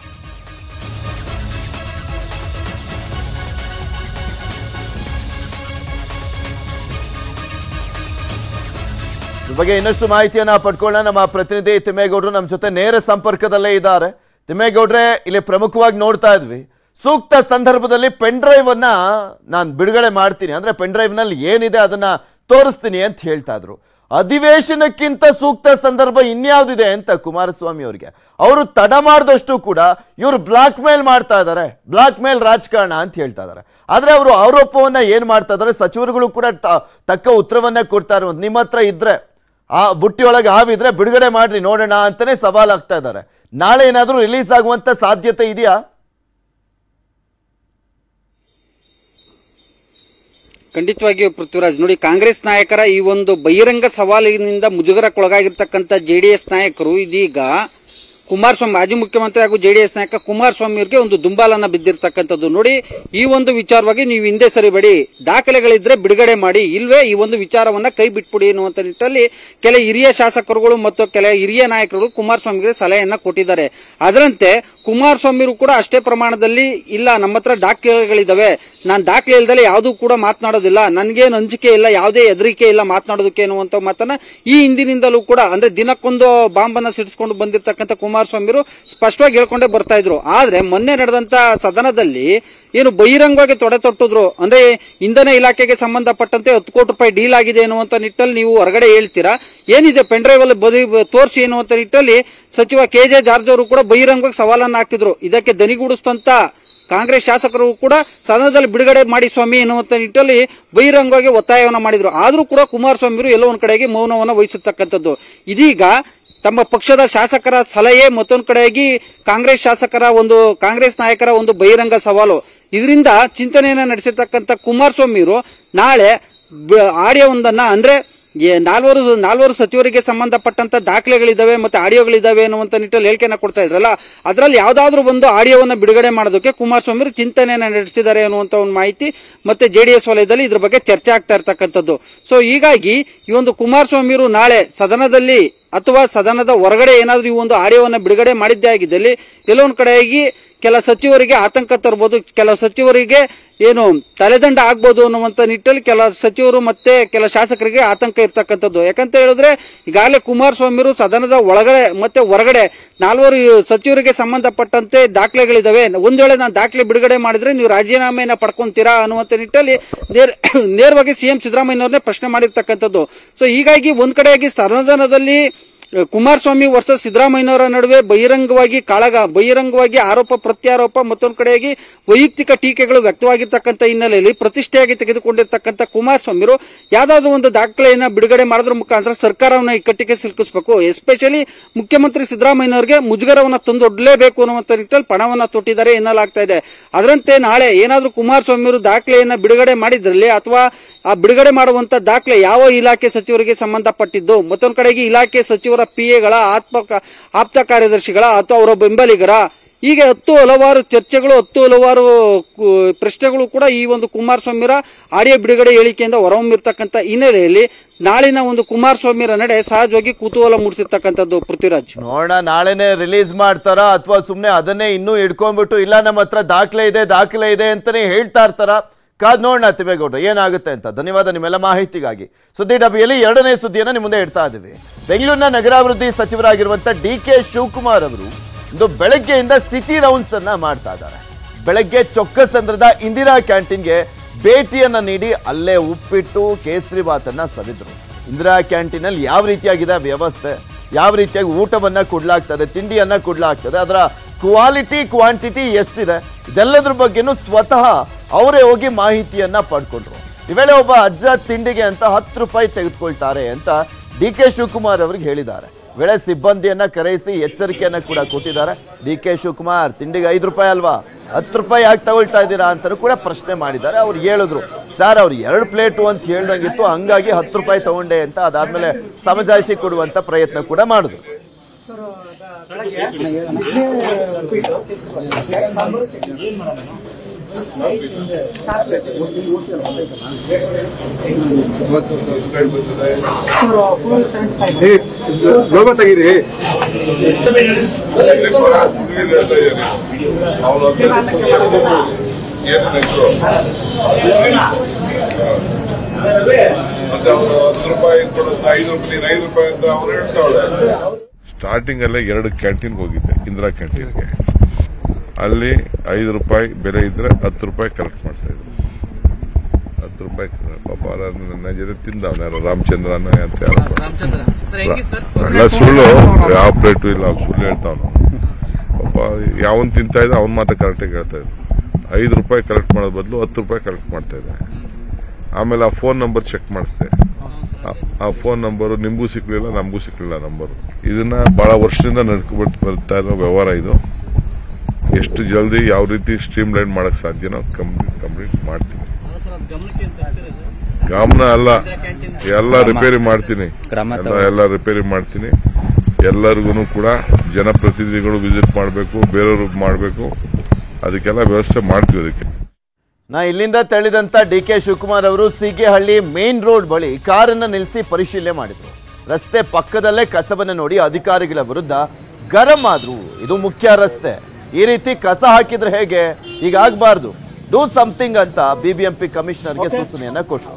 ಬಗ್ಗೆ ಇನ್ನಷ್ಟು ಮಾಹಿತಿಯನ್ನ ಪಡ್ಕೊಳ್ಳೋಣ. ನಮ್ಮ ಪ್ರತಿನಿಧಿ ತಿಮ್ಮೇಗೌಡರು ನಮ್ಮ ಜೊತೆ ನೇರ ಸಂಪರ್ಕದಲ್ಲೇ ಇದ್ದಾರೆ. ತಿಮ್ಮೇಗೌಡ್ರೆ, ಇಲ್ಲಿ ಪ್ರಮುಖವಾಗಿ ನೋಡ್ತಾ ಇದ್ವಿ, ಸೂಕ್ತ ಸಂದರ್ಭದಲ್ಲಿ ಪೆನ್ ಡ್ರೈವ್ ಅನ್ನ ನಾನು ಬಿಡುಗಡೆ ಮಾಡ್ತೀನಿ, ಅಂದ್ರೆ ಪೆನ್ ಡ್ರೈವ್ ನಲ್ಲಿ ಏನಿದೆ ಅದನ್ನ ತೋರಿಸ್ತೀನಿ ಅಂತ ಹೇಳ್ತಾ ಇದ್ರು. ಅಧಿವೇಶನಕ್ಕಿಂತ ಸೂಕ್ತ ಸಂದರ್ಭ ಇನ್ಯಾವುದಿದೆ ಅಂತ ಕುಮಾರಸ್ವಾಮಿ ಅವರಿಗೆ. ಅವರು ತಡ ಮಾಡಿದಷ್ಟು ಕೂಡ ಇವರು ಬ್ಲಾಕ್ ಮೇಲ್ ಮಾಡ್ತಾ ಇದ್ದಾರೆ, ಬ್ಲಾಕ್ ಮೇಲ್ ರಾಜಕಾರಣ ಅಂತ ಹೇಳ್ತಾ ಇದ್ದಾರೆ. ಆದ್ರೆ ಅವರು ಆರೋಪವನ್ನ ಏನ್ ಮಾಡ್ತಾ ಇದ್ದಾರೆ, ಸಚಿವರುಗಳು ಕೂಡ ತಕ್ಕ ಉತ್ತರವನ್ನ ಕೊಡ್ತಾ ಇರುವಂತ. ನಿಮ್ಮ ಹತ್ರ ಇದ್ರೆ ಆ ಬುಟ್ಟಿಯೊಳಗೆ ಹಾವಿದ್ರೆ ಬಿಡುಗಡೆ ಮಾಡ್ರಿ ನೋಡೋಣ ಅಂತಾನೆ ಸವಾಲ್ ಆಗ್ತಾ ಇದ್ದಾರೆ. ನಾಳೆ ಏನಾದ್ರೂ ರಿಲೀಸ್ ಆಗುವಂತ ಸಾಧ್ಯತೆ ಇದೆಯಾ? ಖಂಡಿತವಾಗಿಯೂ ಪೃಥ್ವಿರಾಜ್, ನೋಡಿ, ಕಾಂಗ್ರೆಸ್ ನಾಯಕರ ಈ ಒಂದು ಬಹಿರಂಗ ಸವಾಲಿನಿಂದ ಮುಜುಗರಕ್ಕೊಳಗಾಗಿರ್ತಕ್ಕಂಥ ಜೆಡಿಎಸ್ ನಾಯಕರು ಇದೀಗ ಕುಮಾರಸ್ವಾಮಿ, ಮಾಜಿ ಮುಖ್ಯಮಂತ್ರಿ ಹಾಗೂ ಜೆಡಿಎಸ್ ನಾಯಕ ಕುಮಾರಸ್ವಾಮಿ ಅವರಿಗೆ ಒಂದು ದುಂಬಾಲನ್ನ ಬಿದ್ದಿರ್ತಕ್ಕಂಥದ್ದು. ನೋಡಿ, ಈ ಒಂದು ವಿಚಾರವಾಗಿ ನೀವು ಹಿಂದೆ ಸರಿಬೇಡಿ, ದಾಖಲೆಗಳಿದ್ರೆ ಬಿಡುಗಡೆ ಮಾಡಿ, ಇಲ್ವೇ ಈ ಒಂದು ವಿಚಾರವನ್ನ ಕೈ ಬಿಟ್ಬಿಡಿ ಎನ್ನುವಂತ ನಿಟ್ಟಿನಲ್ಲಿ ಕೆಲ ಹಿರಿಯ ಶಾಸಕರುಗಳು ಮತ್ತು ಕೆಲ ಹಿರಿಯ ನಾಯಕರುಗಳು ಕುಮಾರಸ್ವಾಮಿಗೆ ಸಲಹೆಯನ್ನ ಕೊಟ್ಟಿದ್ದಾರೆ. ಅದರಂತೆ ಕುಮಾರಸ್ವಾಮಿ ಕೂಡ ಅಷ್ಟೇ ಪ್ರಮಾಣದಲ್ಲಿ, ಇಲ್ಲ ನಮ್ಮ ಹತ್ರ ದಾಖಲೆಗಳಿದಾವೆ, ನಾನು ದಾಖಲೆ ಇಲ್ದಲೆ ಯಾವುದೂ ಕೂಡ ಮಾತನಾಡೋದಿಲ್ಲ, ನನ್ಗೇನು ಅಂಜಿಕೆ ಇಲ್ಲ, ಯಾವುದೇ ಹೆದರಿಕೆ ಇಲ್ಲ ಮಾತನಾಡೋದಕ್ಕೆ ಎನ್ನುವಂತ ಮಾತನ್ನ ಈ ಹಿಂದಿನಿಂದಲೂ ಕೂಡ, ಅಂದ್ರೆ ದಿನಕ್ಕೊಂದು ಬಾಂಬನ್ನ ಸಿಡಿಸ್ಕೊಂಡು ಬಂದಿರತಕ್ಕಂಥ ಕುಮಾರಸ್ವಾಮಿ ಸ್ಪಷ್ಟವಾಗಿ ಹೇಳ್ಕೊಂಡೇ ಬರ್ತಾ ಇದ್ರು. ಆದ್ರೆ ಮೊನ್ನೆ ನಡೆದಂತ ಸದನದಲ್ಲಿ ಏನು ಬಹಿರಂಗವಾಗಿ ತೊಡೆ ತೊಟ್ಟಿದ್ರು, ಅಂದ್ರೆ ಇಂಧನ ಇಲಾಖೆಗೆ ಸಂಬಂಧಪಟ್ಟಂತೆ ಹತ್ತು ಕೋಟಿ ರೂಪಾಯಿ ಡೀಲ್ ಆಗಿದೆ ಎನ್ನುವಂತ ನಿಟ್ಟಲ್ಲಿ ನೀವು ಹೊರಗಡೆ ಹೇಳ್ತೀರಾ, ಏನಿದೆ ಪೆನ್ ಡ್ರೈವ್ ಅಲ್ಲಿ ಬದಿ ತೋರಿಸಿ ಎನ್ನುವಂತ ನಿಟ್ಟಲ್ಲಿ ಸಚಿವ ಕೆ ಜೆ ಜಾರ್ಜ್ ಅವರು ಕೂಡ ಬಹಿರಂಗವಾಗಿ ಸವಾಲನ್ನ ಹಾಕಿದ್ರು. ಇದಕ್ಕೆ ದನಿಗೂಡಿಸ್ತಂತ ಕಾಂಗ್ರೆಸ್ ಶಾಸಕರು ಕೂಡ ಸದನದಲ್ಲಿ ಬಿಡುಗಡೆ ಮಾಡಿ ಸ್ವಾಮಿ ಎನ್ನುವಂತ ನಿಟ್ಟಲ್ಲಿ ಬಹಿರಂಗವಾಗಿ ಒತ್ತಾಯವನ್ನ ಮಾಡಿದ್ರು. ಆದ್ರೂ ಕೂಡ ಕುಮಾರಸ್ವಾಮಿ ಎಲ್ಲೋ ಒಂದ್ ಕಡೆಗೆ ಮೌನವನ್ನ ವಹಿಸತಕ್ಕಂಥದ್ದು. ಇದೀಗ ತಮ್ಮ ಪಕ್ಷದ ಶಾಸಕರ ಸಲಹೆ, ಮತ್ತೊಂದು ಕಡೆಯಾಗಿ ಕಾಂಗ್ರೆಸ್ ಶಾಸಕರ ಒಂದು ಕಾಂಗ್ರೆಸ್ ನಾಯಕರ ಒಂದು ಬಹಿರಂಗ ಸವಾಲು, ಇದರಿಂದ ಚಿಂತನೆಯನ್ನ ನಡೆಸಿರ್ತಕ್ಕಂಥ ಕುಮಾರಸ್ವಾಮಿ ನಾಳೆ ಆಡಿಯೋವೊಂದನ್ನ, ಅಂದ್ರೆ ನಾಲ್ವರು ನಾಲ್ವರು ಸಚಿವರಿಗೆ ಸಂಬಂಧಪಟ್ಟಂತ ದಾಖಲೆಗಳಿದಾವೆ ಮತ್ತೆ ಆಡಿಯೋಗಳಿದಾವೆ ಅನ್ನುವಂತ ನಿಟ್ಟಲ್ಲಿ ಹೇಳಿಕೆಯನ್ನ ಕೊಡ್ತಾ ಇದ್ರಲ್ಲ, ಅದರಲ್ಲಿ ಯಾವ್ದಾದ್ರು ಒಂದು ಆಡಿಯೋವನ್ನ ಬಿಡುಗಡೆ ಮಾಡೋದಕ್ಕೆ ಕುಮಾರಸ್ವಾಮಿ ಚಿಂತನೆಯನ್ನ ನಡೆಸಿದ್ದಾರೆ ಅನ್ನುವಂತ ಒಂದು ಮಾಹಿತಿ ಮತ್ತೆ ಜೆಡಿಎಸ್ ವಲಯದಲ್ಲಿ ಇದ್ರ ಬಗ್ಗೆ ಚರ್ಚೆ ಆಗ್ತಾ ಇರ್ತಕ್ಕಂಥದ್ದು. ಸೊ ಹೀಗಾಗಿ ಈ ಒಂದು ಕುಮಾರಸ್ವಾಮಿ ನಾಳೆ ಸದನದಲ್ಲಿ ಅಥವಾ ಸದನದ ಹೊರಗಡೆ ಏನಾದ್ರೂ ಈ ಒಂದು ಆಡಿಯೋವನ್ನ ಬಿಡುಗಡೆ ಮಾಡಿದ್ದೇ ಆಗಿದ್ದಲ್ಲಿ ಎಲ್ಲೊಂದ್ ಕಡೆಯಾಗಿ ಕೆಲ ಸಚಿವರಿಗೆ ಆತಂಕ ತರಬಹುದು, ಕೆಲ ಸಚಿವರಿಗೆ ಏನು ತಲೆದಂಡ ಆಗ್ಬೋದು ಅನ್ನುವಂತ ನಿಟ್ಟಲ್ಲಿ ಕೆಲ ಸಚಿವರು ಮತ್ತೆ ಕೆಲ ಶಾಸಕರಿಗೆ ಆತಂಕ ಇರ್ತಕ್ಕಂಥದ್ದು. ಯಾಕಂತ ಹೇಳಿದ್ರೆ ಈಗಾಗಲೇ ಕುಮಾರಸ್ವಾಮಿ ಸದನದ ಒಳಗಡೆ ಮತ್ತೆ ಹೊರಗಡೆ ನಾಲ್ವರು ಸಚಿವರಿಗೆ ಸಂಬಂಧಪಟ್ಟಂತೆ ದಾಖಲೆಗಳಿದಾವೆ, ಒಂದ್ ವೇಳೆ ನಾನು ದಾಖಲೆ ಬಿಡುಗಡೆ ಮಾಡಿದ್ರೆ ನೀವು ರಾಜೀನಾಮೆಯನ್ನ ಪಡ್ಕೊಂತೀರಾ ಅನ್ನುವಂತ ನಿಟ್ಟಲ್ಲಿ ನೇರವಾಗಿ ಸಿಎಂ ಸಿದ್ದರಾಮಯ್ಯನವ್ರನ್ನೇ ಪ್ರಶ್ನೆ ಮಾಡಿರ್ತಕ್ಕಂಥದ್ದು. ಸೊ ಹೀಗಾಗಿ ಒಂದ್ ಕಡೆಯಾಗಿ ಸದನದಲ್ಲಿ ಕುಮಾರಸ್ವಾಮಿ ವರ್ಸಸ್ ಸಿದ್ದರಾಮಯ್ಯನವರ ನಡುವೆ ಬಹಿರಂಗವಾಗಿ ಕಾಳಗ, ಬಹಿರಂಗವಾಗಿ ಆರೋಪ ಪ್ರತ್ಯಾರೋಪ, ಮತ್ತೊಂದು ಕಡೆಯಾಗಿ ವೈಯಕ್ತಿಕ ಟೀಕೆಗಳು ವ್ಯಕ್ತವಾಗಿರ್ತಕ್ಕಂಥ ಹಿನ್ನೆಲೆಯಲ್ಲಿ ಪ್ರತಿಷ್ಠೆಯಾಗಿ ತೆಗೆದುಕೊಂಡಿರ್ತಕ್ಕಂಥ ಕುಮಾರಸ್ವಾಮಿ ಯಾವ್ದಾದ್ರು ಒಂದು ದಾಖಲೆಯನ್ನ ಬಿಡುಗಡೆ ಮಾಡೋದ್ರ ಮುಖಾಂತರ ಸರ್ಕಾರವನ್ನ ಇಕ್ಕಟ್ಟಿಗೆ ಸಿಲುಕಿಸಬೇಕು, ಎಸ್ಪೆಷಲಿ ಮುಖ್ಯಮಂತ್ರಿ ಸಿದ್ದರಾಮಯ್ಯನವರಿಗೆ ಮುಜುಗರವನ್ನ ತಂದೊಡ್ಲೇಬೇಕು ಅನ್ನುವಂತ ನಿಟ್ಟಲ್ಲಿ ಪಣವನ್ನ ತೊಟ್ಟಿದ್ದಾರೆ ಎನ್ನಲಾಗ್ತಾ ಇದೆ. ಅದರಂತೆ ನಾಳೆ ಏನಾದ್ರೂ ಕುಮಾರಸ್ವಾಮಿ ದಾಖಲೆಯನ್ನ ಬಿಡುಗಡೆ ಮಾಡಿದ್ರಲ್ಲಿ ಅಥವಾ ಆ ಬಿಡುಗಡೆ ಮಾಡುವಂತ ದಾಖಲೆ ಯಾವ ಇಲಾಖೆ ಸಚಿವರಿಗೆ ಸಂಬಂಧಪಟ್ಟಿದ್ದು, ಮತ್ತೊಂದು ಕಡೆಗೆ ಇಲಾಖೆ ಸಚಿವರ ಪಿ ಎಗಳ ಆತ್ಮ ಆಪ್ತ ಕಾರ್ಯದರ್ಶಿಗಳ ಅಥವಾ ಅವರ ಬೆಂಬಲಿಗರ, ಹೀಗೆ ಹತ್ತು ಹಲವಾರು ಚರ್ಚೆಗಳು, ಹತ್ತು ಹಲವಾರು ಪ್ರಶ್ನೆಗಳು ಕೂಡ ಈ ಒಂದು ಕುಮಾರಸ್ವಾಮಿರ ಆಡಿಯೋ ಬಿಡುಗಡೆ ಹೇಳಿಕೆಯಿಂದ ಹೊರಹೊಮ್ಮಿರ್ತಕ್ಕಂಥ ಹಿನ್ನೆಲೆಯಲ್ಲಿ ನಾಳಿನ ಒಂದು ಕುಮಾರಸ್ವಾಮಿರ ನಡೆ ಸಹಜವಾಗಿ ಕುತೂಹಲ ಮೂಡಿಸಿರ್ತಕ್ಕಂಥದ್ದು. ಪೃಥ್ವಿರಾಜ್, ನೋಡೋಣ ನಾಳೆನೆ ರಿಲೀಸ್ ಮಾಡ್ತಾರ ಅಥವಾ ಸುಮ್ನೆ ಅದನ್ನೇ ಇನ್ನೂ ಇಟ್ಕೊಂಡ್ಬಿಟ್ಟು ಇಲ್ಲ ನಮ್ಮ ಹತ್ರ ದಾಖಲೆ ಇದೆ ದಾಖಲೆ ಇದೆ ಅಂತಾನೆ ಹೇಳ್ತಾ ಇರ್ತಾರ. ಕಾದ್ ನೋಡೋಣ ತಿಮ್ಮೇಗೌಡ್ರ ಏನಾಗುತ್ತೆ ಅಂತ. ಧನ್ಯವಾದ ನಿಮ್ಮೆಲ್ಲ ಮಾಹಿತಿಗಾಗಿ. ಸುದ್ದಿ ಡಬ್ಬಿಯಲ್ಲಿ ಎರಡನೇ ಸುದ್ದಿಯನ್ನ ನಿಮ್ಮ ಮುಂದೆ ಇಡ್ತಾ ಇದ್ದೀವಿ. ಬೆಂಗಳೂರಿನ ನಗರಾಭಿವೃದ್ಧಿ ಸಚಿವರಾಗಿರುವಂತ ಡಿ ಕೆ ಶಿವಕುಮಾರ್ ಅವರು ಇಂದು ಬೆಳಗ್ಗೆಯಿಂದ ಸಿಟಿ ರೌಂಡ್ಸ್ ಅನ್ನ ಮಾಡ್ತಾ ಇದ್ದಾರೆ. ಬೆಳಗ್ಗೆ ಚೊಕ್ಕಸಂದ್ರದ ಇಂದಿರಾ ಕ್ಯಾಂಟೀನ್ಗೆ ಭೇಟಿಯನ್ನ ನೀಡಿ ಅಲ್ಲೇ ಉಪ್ಪಿಟ್ಟು ಕೇಸರಿ ಬಾತನ್ನ ಸವಿದ್ರು. ಇಂದಿರಾ ಕ್ಯಾಂಟೀನ್ ಅಲ್ಲಿ ಯಾವ ರೀತಿಯಾಗಿದೆ ವ್ಯವಸ್ಥೆ, ಯಾವ ರೀತಿಯಾಗಿ ಊಟವನ್ನ ಕೊಡ್ಲಾಗ್ತದೆ, ತಿಂಡಿಯನ್ನ ಕೊಡ್ಲಾಗ್ತದೆ, ಅದರ ಕ್ವಾಲಿಟಿ ಕ್ವಾಂಟಿಟಿ ಎಷ್ಟಿದೆ, ಇದೆಲ್ಲದ್ರ ಬಗ್ಗೆನೂ ಸ್ವತಃ ಅವರೇ ಹೋಗಿ ಮಾಹಿತಿಯನ್ನ ಪಡ್ಕೊಂಡ್ರು. ಈ ವೇಳೆ ಒಬ್ಬ ಅಜ್ಜ ತಿಂಡಿಗೆ ಅಂತ ಹತ್ತು ರೂಪಾಯಿ ತೆಗೆದುಕೊಳ್ತಾರೆ ಅಂತ ಡಿ ಕೆ ಶಿವಕುಮಾರ್ ಅವರಿಗೆ ಹೇಳಿದ್ದಾರೆ. ವೇಳೆ ಸಿಬ್ಬಂದಿಯನ್ನ ಕರೆಯಿಸಿ ಎಚ್ಚರಿಕೆಯನ್ನ ಕೂಡ ಕೊಟ್ಟಿದ್ದಾರೆ. ಡಿ ಕೆ ಶಿವಕುಮಾರ್ ತಿಂಡಿಗೆ ಐದು ರೂಪಾಯಿ ಅಲ್ವಾ, ಹತ್ತು ರೂಪಾಯಿ ಯಾಕೆ ತಗೊಳ್ತಾ ಇದ್ದೀರಾ ಅಂತಲೂ ಕೂಡ ಪ್ರಶ್ನೆ ಮಾಡಿದ್ದಾರೆ. ಅವ್ರು ಹೇಳಿದ್ರು, ಸರ್ ಅವ್ರು ಎರಡು ಪ್ಲೇಟು ಅಂತ ಹೇಳ್ದಂಗಿತ್ತು, ಹಂಗಾಗಿ ಹತ್ತು ರೂಪಾಯಿ ತಗೊಂಡೆ ಅಂತ. ಅದಾದ್ಮೇಲೆ ಸಮಜಾಯಿಷಿ ಕೊಡುವಂತ ಪ್ರಯತ್ನ ಕೂಡ ಮಾಡಿದ್ರು. ಲೋಗೋ ತೆಗೀರಿ. ಸ್ಟಾರ್ಟಿಂಗ್ ಅಲ್ಲೇ ಎರಡು ಕ್ಯಾಂಟೀನ್ ಹೋಗಿದ್ದೆ, ಇಂದಿರಾ ಕ್ಯಾಂಟೀನ್ಗೆ. ಅಲ್ಲಿ ಐದು ರೂಪಾಯಿ ಬೆಲೆ ಇದ್ರೆ ಹತ್ತು ರೂಪಾಯಿ ಕಲೆಕ್ಟ್ ಮಾಡ್ತಾ ಇದ್ರು. ಹತ್ತು ರೂಪಾಯಿ ಪಾಪ ನನ್ನ ಜೊತೆ ತಿಂದವನ ಯಾರು ರಾಮಚಂದ್ರನ ಅಂತ ಎಲ್ಲ ಸುಳ್ಳು, ಯಾವ ಪ್ಲೇಟು ಇಲ್ಲ, ಅವ್ನು ಸುಳ್ಳು ಹೇಳ್ತಾವನು ಪಾಪ. ಯಾವನ್ ತಿಂತಾ ಇದ್ದ ಅವ್ನು ಮಾತ್ರ ಕರೆಕ್ಟಾಗಿ ಹೇಳ್ತಾ ಇದ್ರು. ಐದು ರೂಪಾಯಿ ಕಲೆಕ್ಟ್ ಮಾಡೋದ್ ಬದಲು ಹತ್ತು ರೂಪಾಯಿ ಕಲೆಕ್ಟ್ ಮಾಡ್ತಾ ಇದ್ದೆ. ಆಮೇಲೆ ಆ ಫೋನ್ ನಂಬರ್ ಚೆಕ್ ಮಾಡಿಸ್ದೆ. ಆ ಫೋನ್ ನಂಬರು ನಿಮಗೂ ಸಿಕ್ಲಿಲ್ಲ, ನಮಗೂ ಸಿಕ್ಲಿಲ್ಲ ನಂಬರು. ಇದನ್ನ ಬಹಳ ವರ್ಷದಿಂದ ನಡ್ಕೊಬಿಟ್ಟು ಬರ್ತಾ ಇರೋ ವ್ಯವಹಾರ ಇದು. ಎಷ್ಟು ಜಲ್ದಿ ಯಾವ ರೀತಿ ಸ್ಟ್ರೀಮ್ ಲೈನ್ ಮಾಡಕ್ ಸಾಧ್ಯನೋ ಕಂಪ್ಲೀಟ್ ಕಂಪ್ಲೀಟ್ ಮಾಡ್ತೀನಿ. ಗಮನ ಅಲ್ಲ, ಎಲ್ಲ ರಿಪೇರಿ ಮಾಡ್ತೀನಿ, ಎಲ್ಲ ರಿಪೇರಿ ಮಾಡ್ತೀನಿ. ಎಲ್ಲರಿಗೂ ಕೂಡ ಜನಪ್ರತಿನಿಧಿಗಳು ವಿಸಿಟ್ ಮಾಡಬೇಕು, ಬೇರೆಯವರು ಮಾಡಬೇಕು, ಅದಕ್ಕೆಲ್ಲ ವ್ಯವಸ್ಥೆ ಮಾಡ್ತೀವಿ. ಅದಕ್ಕೆ ನಾ ಇಲ್ಲಿಂದ ತೆರಳಿದಂತ ಡಿ ಕೆ ಶಿವಕುಮಾರ್ ಅವರು ಸೀಗೆಹಳ್ಳಿ ಮೇನ್ ರೋಡ್ ಬಳಿ ಕಾರನ್ನ ನಿಲ್ಲಿಸಿ ಪರಿಶೀಲನೆ ಮಾಡಿದ್ರು. ರಸ್ತೆ ಪಕ್ಕದಲ್ಲೇ ಕಸವನ್ನ ನೋಡಿ ಅಧಿಕಾರಿಗಳ ವಿರುದ್ಧ ಗರಂ ಆದ್ರು. ಇದು ಮುಖ್ಯ ರಸ್ತೆ, ಈ ರೀತಿ ಕಸ ಹಾಕಿದ್ರೆ ಹೇಗೆ, ಈಗ ಆಗಬಾರ್ದು, ಡೂ ಸಮಥಿಂಗ್ ಅಂತ ಬಿಬಿಎಂಪಿ ಕಮಿಷನರ್ಗೆ ಸೂಚನೆಯನ್ನ ಕೊಟ್ಟರು.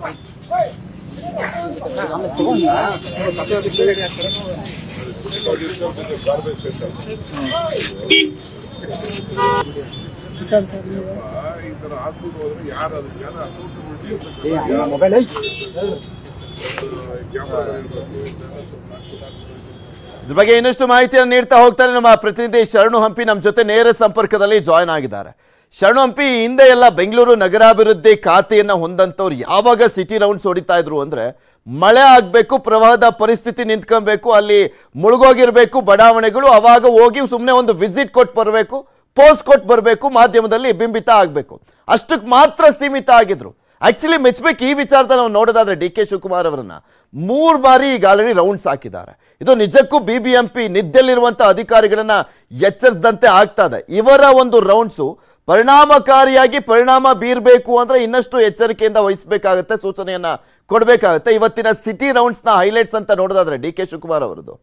ಇದ್ರ ಬಗ್ಗೆ ಇನ್ನಷ್ಟು ಮಾಹಿತಿಯನ್ನು ನೀಡ್ತಾ ಹೋಗ್ತಾರೆ ನಮ್ಮ ಪ್ರತಿನಿಧಿ ಶರಣು ಹಂಪಿ. ನಮ್ಮ ಜೊತೆ ನೇರ ಸಂಪರ್ಕದಲ್ಲಿ ಜಾಯ್ನ್ ಆಗಿದ್ದಾರೆ. ಶರಣು ಹಂಪಿ, ಹಿಂದೆ ಎಲ್ಲ ಬೆಂಗಳೂರು ನಗರಾಭಿವೃದ್ಧಿ ಖಾತೆಯನ್ನ ಹೊಂದಂತವ್ರು ಯಾವಾಗ ಸಿಟಿ ರೌಂಡ್ಸ್ ಹೊಡಿತಾ ಇದ್ರು ಅಂದ್ರೆ ಮಳೆ ಆಗ್ಬೇಕು, ಪ್ರವಾಹದ ಪರಿಸ್ಥಿತಿ ನಿಂತ್ಕೊಬೇಕು, ಅಲ್ಲಿ ಮುಳುಗೋಗಿರ್ಬೇಕು ಬಡಾವಣೆಗಳು, ಅವಾಗ ಹೋಗಿ ಸುಮ್ಮನೆ ಒಂದು ವಿಸಿಟ್ ಕೊಟ್ಟು ಬರಬೇಕು, ಪೋಸ್ಟ್ ಕೊಟ್ಟು ಬರಬೇಕು, ಮಾಧ್ಯಮದಲ್ಲಿ ಬಿಂಬಿತ ಆಗಬೇಕು, ಅಷ್ಟಕ್ಕೆ ಮಾತ್ರ ಸೀಮಿತ ಆಗಿದ್ರು. ಆಕ್ಚುಲಿ ಮೆಚ್ಚಬೇಕು ಈ ವಿಚಾರದಲ್ಲಿ ನಾವು ನೋಡೋದಾದ್ರೆ ಡಿ ಕೆ ಶಿವಕುಮಾರ್ ಅವರನ್ನ ಮೂರು ಬಾರಿ ಈಗ ಆಲ್ರೆಡಿ ರೌಂಡ್ಸ್ ಹಾಕಿದ್ದಾರೆ. ಇದು ನಿಜಕ್ಕೂ ಬಿಬಿಎಂಪಿ ನಿದ್ದೆಲ್ಲಿರುವಂತಹ ಅಧಿಕಾರಿಗಳನ್ನ ಎಚ್ಚರಿಸದಂತೆ ಆಗ್ತದೆ. ಇವರ ಒಂದು ರೌಂಡ್ಸು ಪರಿಣಾಮಕಾರಿಯಾಗಿ ಪರಿಣಾಮ ಬೀರಬೇಕು ಅಂದ್ರೆ ಇನ್ನಷ್ಟು ಎಚ್ಚರಿಕೆಯಿಂದ ವಹಿಸಬೇಕಾಗತ್ತೆ, ಸೂಚನೆಯನ್ನ ಕೊಡಬೇಕಾಗತ್ತೆ. ಇವತ್ತಿನ ಸಿಟಿ ರೌಂಡ್ಸ್ ನ ಹೈಲೈಟ್ಸ್ ಅಂತ ನೋಡೋದಾದ್ರೆ ಡಿ ಕೆ ಶಿವಕುಮಾರ್ ಅವರದ್ದು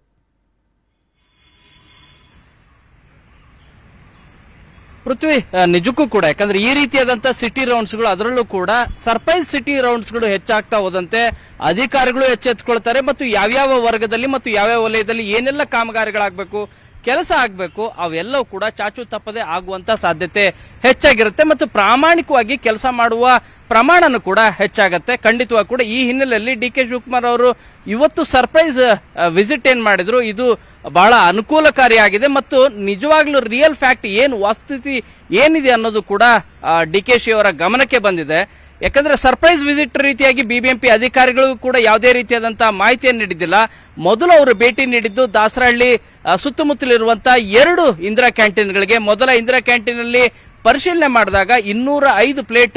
ಪೃಥ್ವಿ, ನಿಜಕ್ಕೂ ಕೂಡ ಯಾಕಂದ್ರೆ ಈ ರೀತಿಯಾದಂತ ಸಿಟಿ ರೌಂಡ್ಸ್ ಗಳು, ಅದರಲ್ಲೂ ಕೂಡ ಸರ್ಪ್ರೈಸ್ ಸಿಟಿ ರೌಂಡ್ಸ್ ಗಳು ಹೆಚ್ಚಾಗ್ತಾ ಹೋದಂತೆ ಅಧಿಕಾರಿಗಳು ಎಚ್ಚೆತ್ತುಕೊಳ್ತಾರೆ ಮತ್ತು ಯಾವ್ಯಾವ ವರ್ಗದಲ್ಲಿ ಮತ್ತು ಯಾವ್ಯಾವ ವಲಯದಲ್ಲಿ ಏನೆಲ್ಲ ಕಾಮಗಾರಿಗಳಾಗಬೇಕು, ಕೆಲಸ ಆಗಬೇಕು, ಅವೆಲ್ಲವೂ ಕೂಡ ಚಾಚು ತಪ್ಪದೆ ಆಗುವಂತ ಸಾಧ್ಯತೆ ಹೆಚ್ಚಾಗಿರುತ್ತೆ ಮತ್ತು ಪ್ರಾಮಾಣಿಕವಾಗಿ ಕೆಲಸ ಮಾಡುವ ಪ್ರಮಾಣನೂ ಕೂಡ ಹೆಚ್ಚಾಗತ್ತೆ. ಖಂಡಿತವಾಗಿ ಕೂಡ ಈ ಹಿನ್ನೆಲೆಯಲ್ಲಿ ಡಿ ಕೆ ಶಿವಕುಮಾರ್ ಅವರು ಇವತ್ತು ಸರ್ಪ್ರೈಸ್ ವಿಸಿಟ್ ಏನ್ ಮಾಡಿದ್ರು, ಇದು ಬಹಳ ಅನುಕೂಲಕಾರಿಯಾಗಿದೆ ಮತ್ತು ನಿಜವಾಗ್ಲೂ ರಿಯಲ್ ಫ್ಯಾಕ್ಟ್ ಏನು, ವಾಸ್ತುಸ್ಥಿತಿ ಏನಿದೆ ಅನ್ನೋದು ಕೂಡ ಡಿ ಕೆ ಶಿ ಅವರ ಗಮನಕ್ಕೆ ಬಂದಿದೆ. ಯಾಕಂದ್ರೆ ಸರ್ಪ್ರೈಸ್ ವಿಸಿಟ್ ರೀತಿಯಾಗಿ ಬಿಬಿಎಂಪಿ ಅಧಿಕಾರಿಗಳು ಕೂಡ ಯಾವುದೇ ರೀತಿಯಾದಂತಹ ಮಾಹಿತಿಯನ್ನು ನೀಡಿದ್ದಿಲ್ಲ. ಮೊದಲು ಅವರು ಭೇಟಿ ನೀಡಿದ್ದು ದಾಸರಹಳ್ಳಿ ಸುತ್ತಮುತ್ತಲಿರುವಂತಹ ಎರಡು ಇಂದಿರಾ ಕ್ಯಾಂಟೀನ್ಗಳಿಗೆ. ಮೊದಲ ಇಂದಿರಾ ಕ್ಯಾಂಟೀನ್ ಅಲ್ಲಿ ಪರಿಶೀಲನೆ ಮಾಡಿದಾಗ ಇನ್ನೂರ ಐದು ಪ್ಲೇಟ್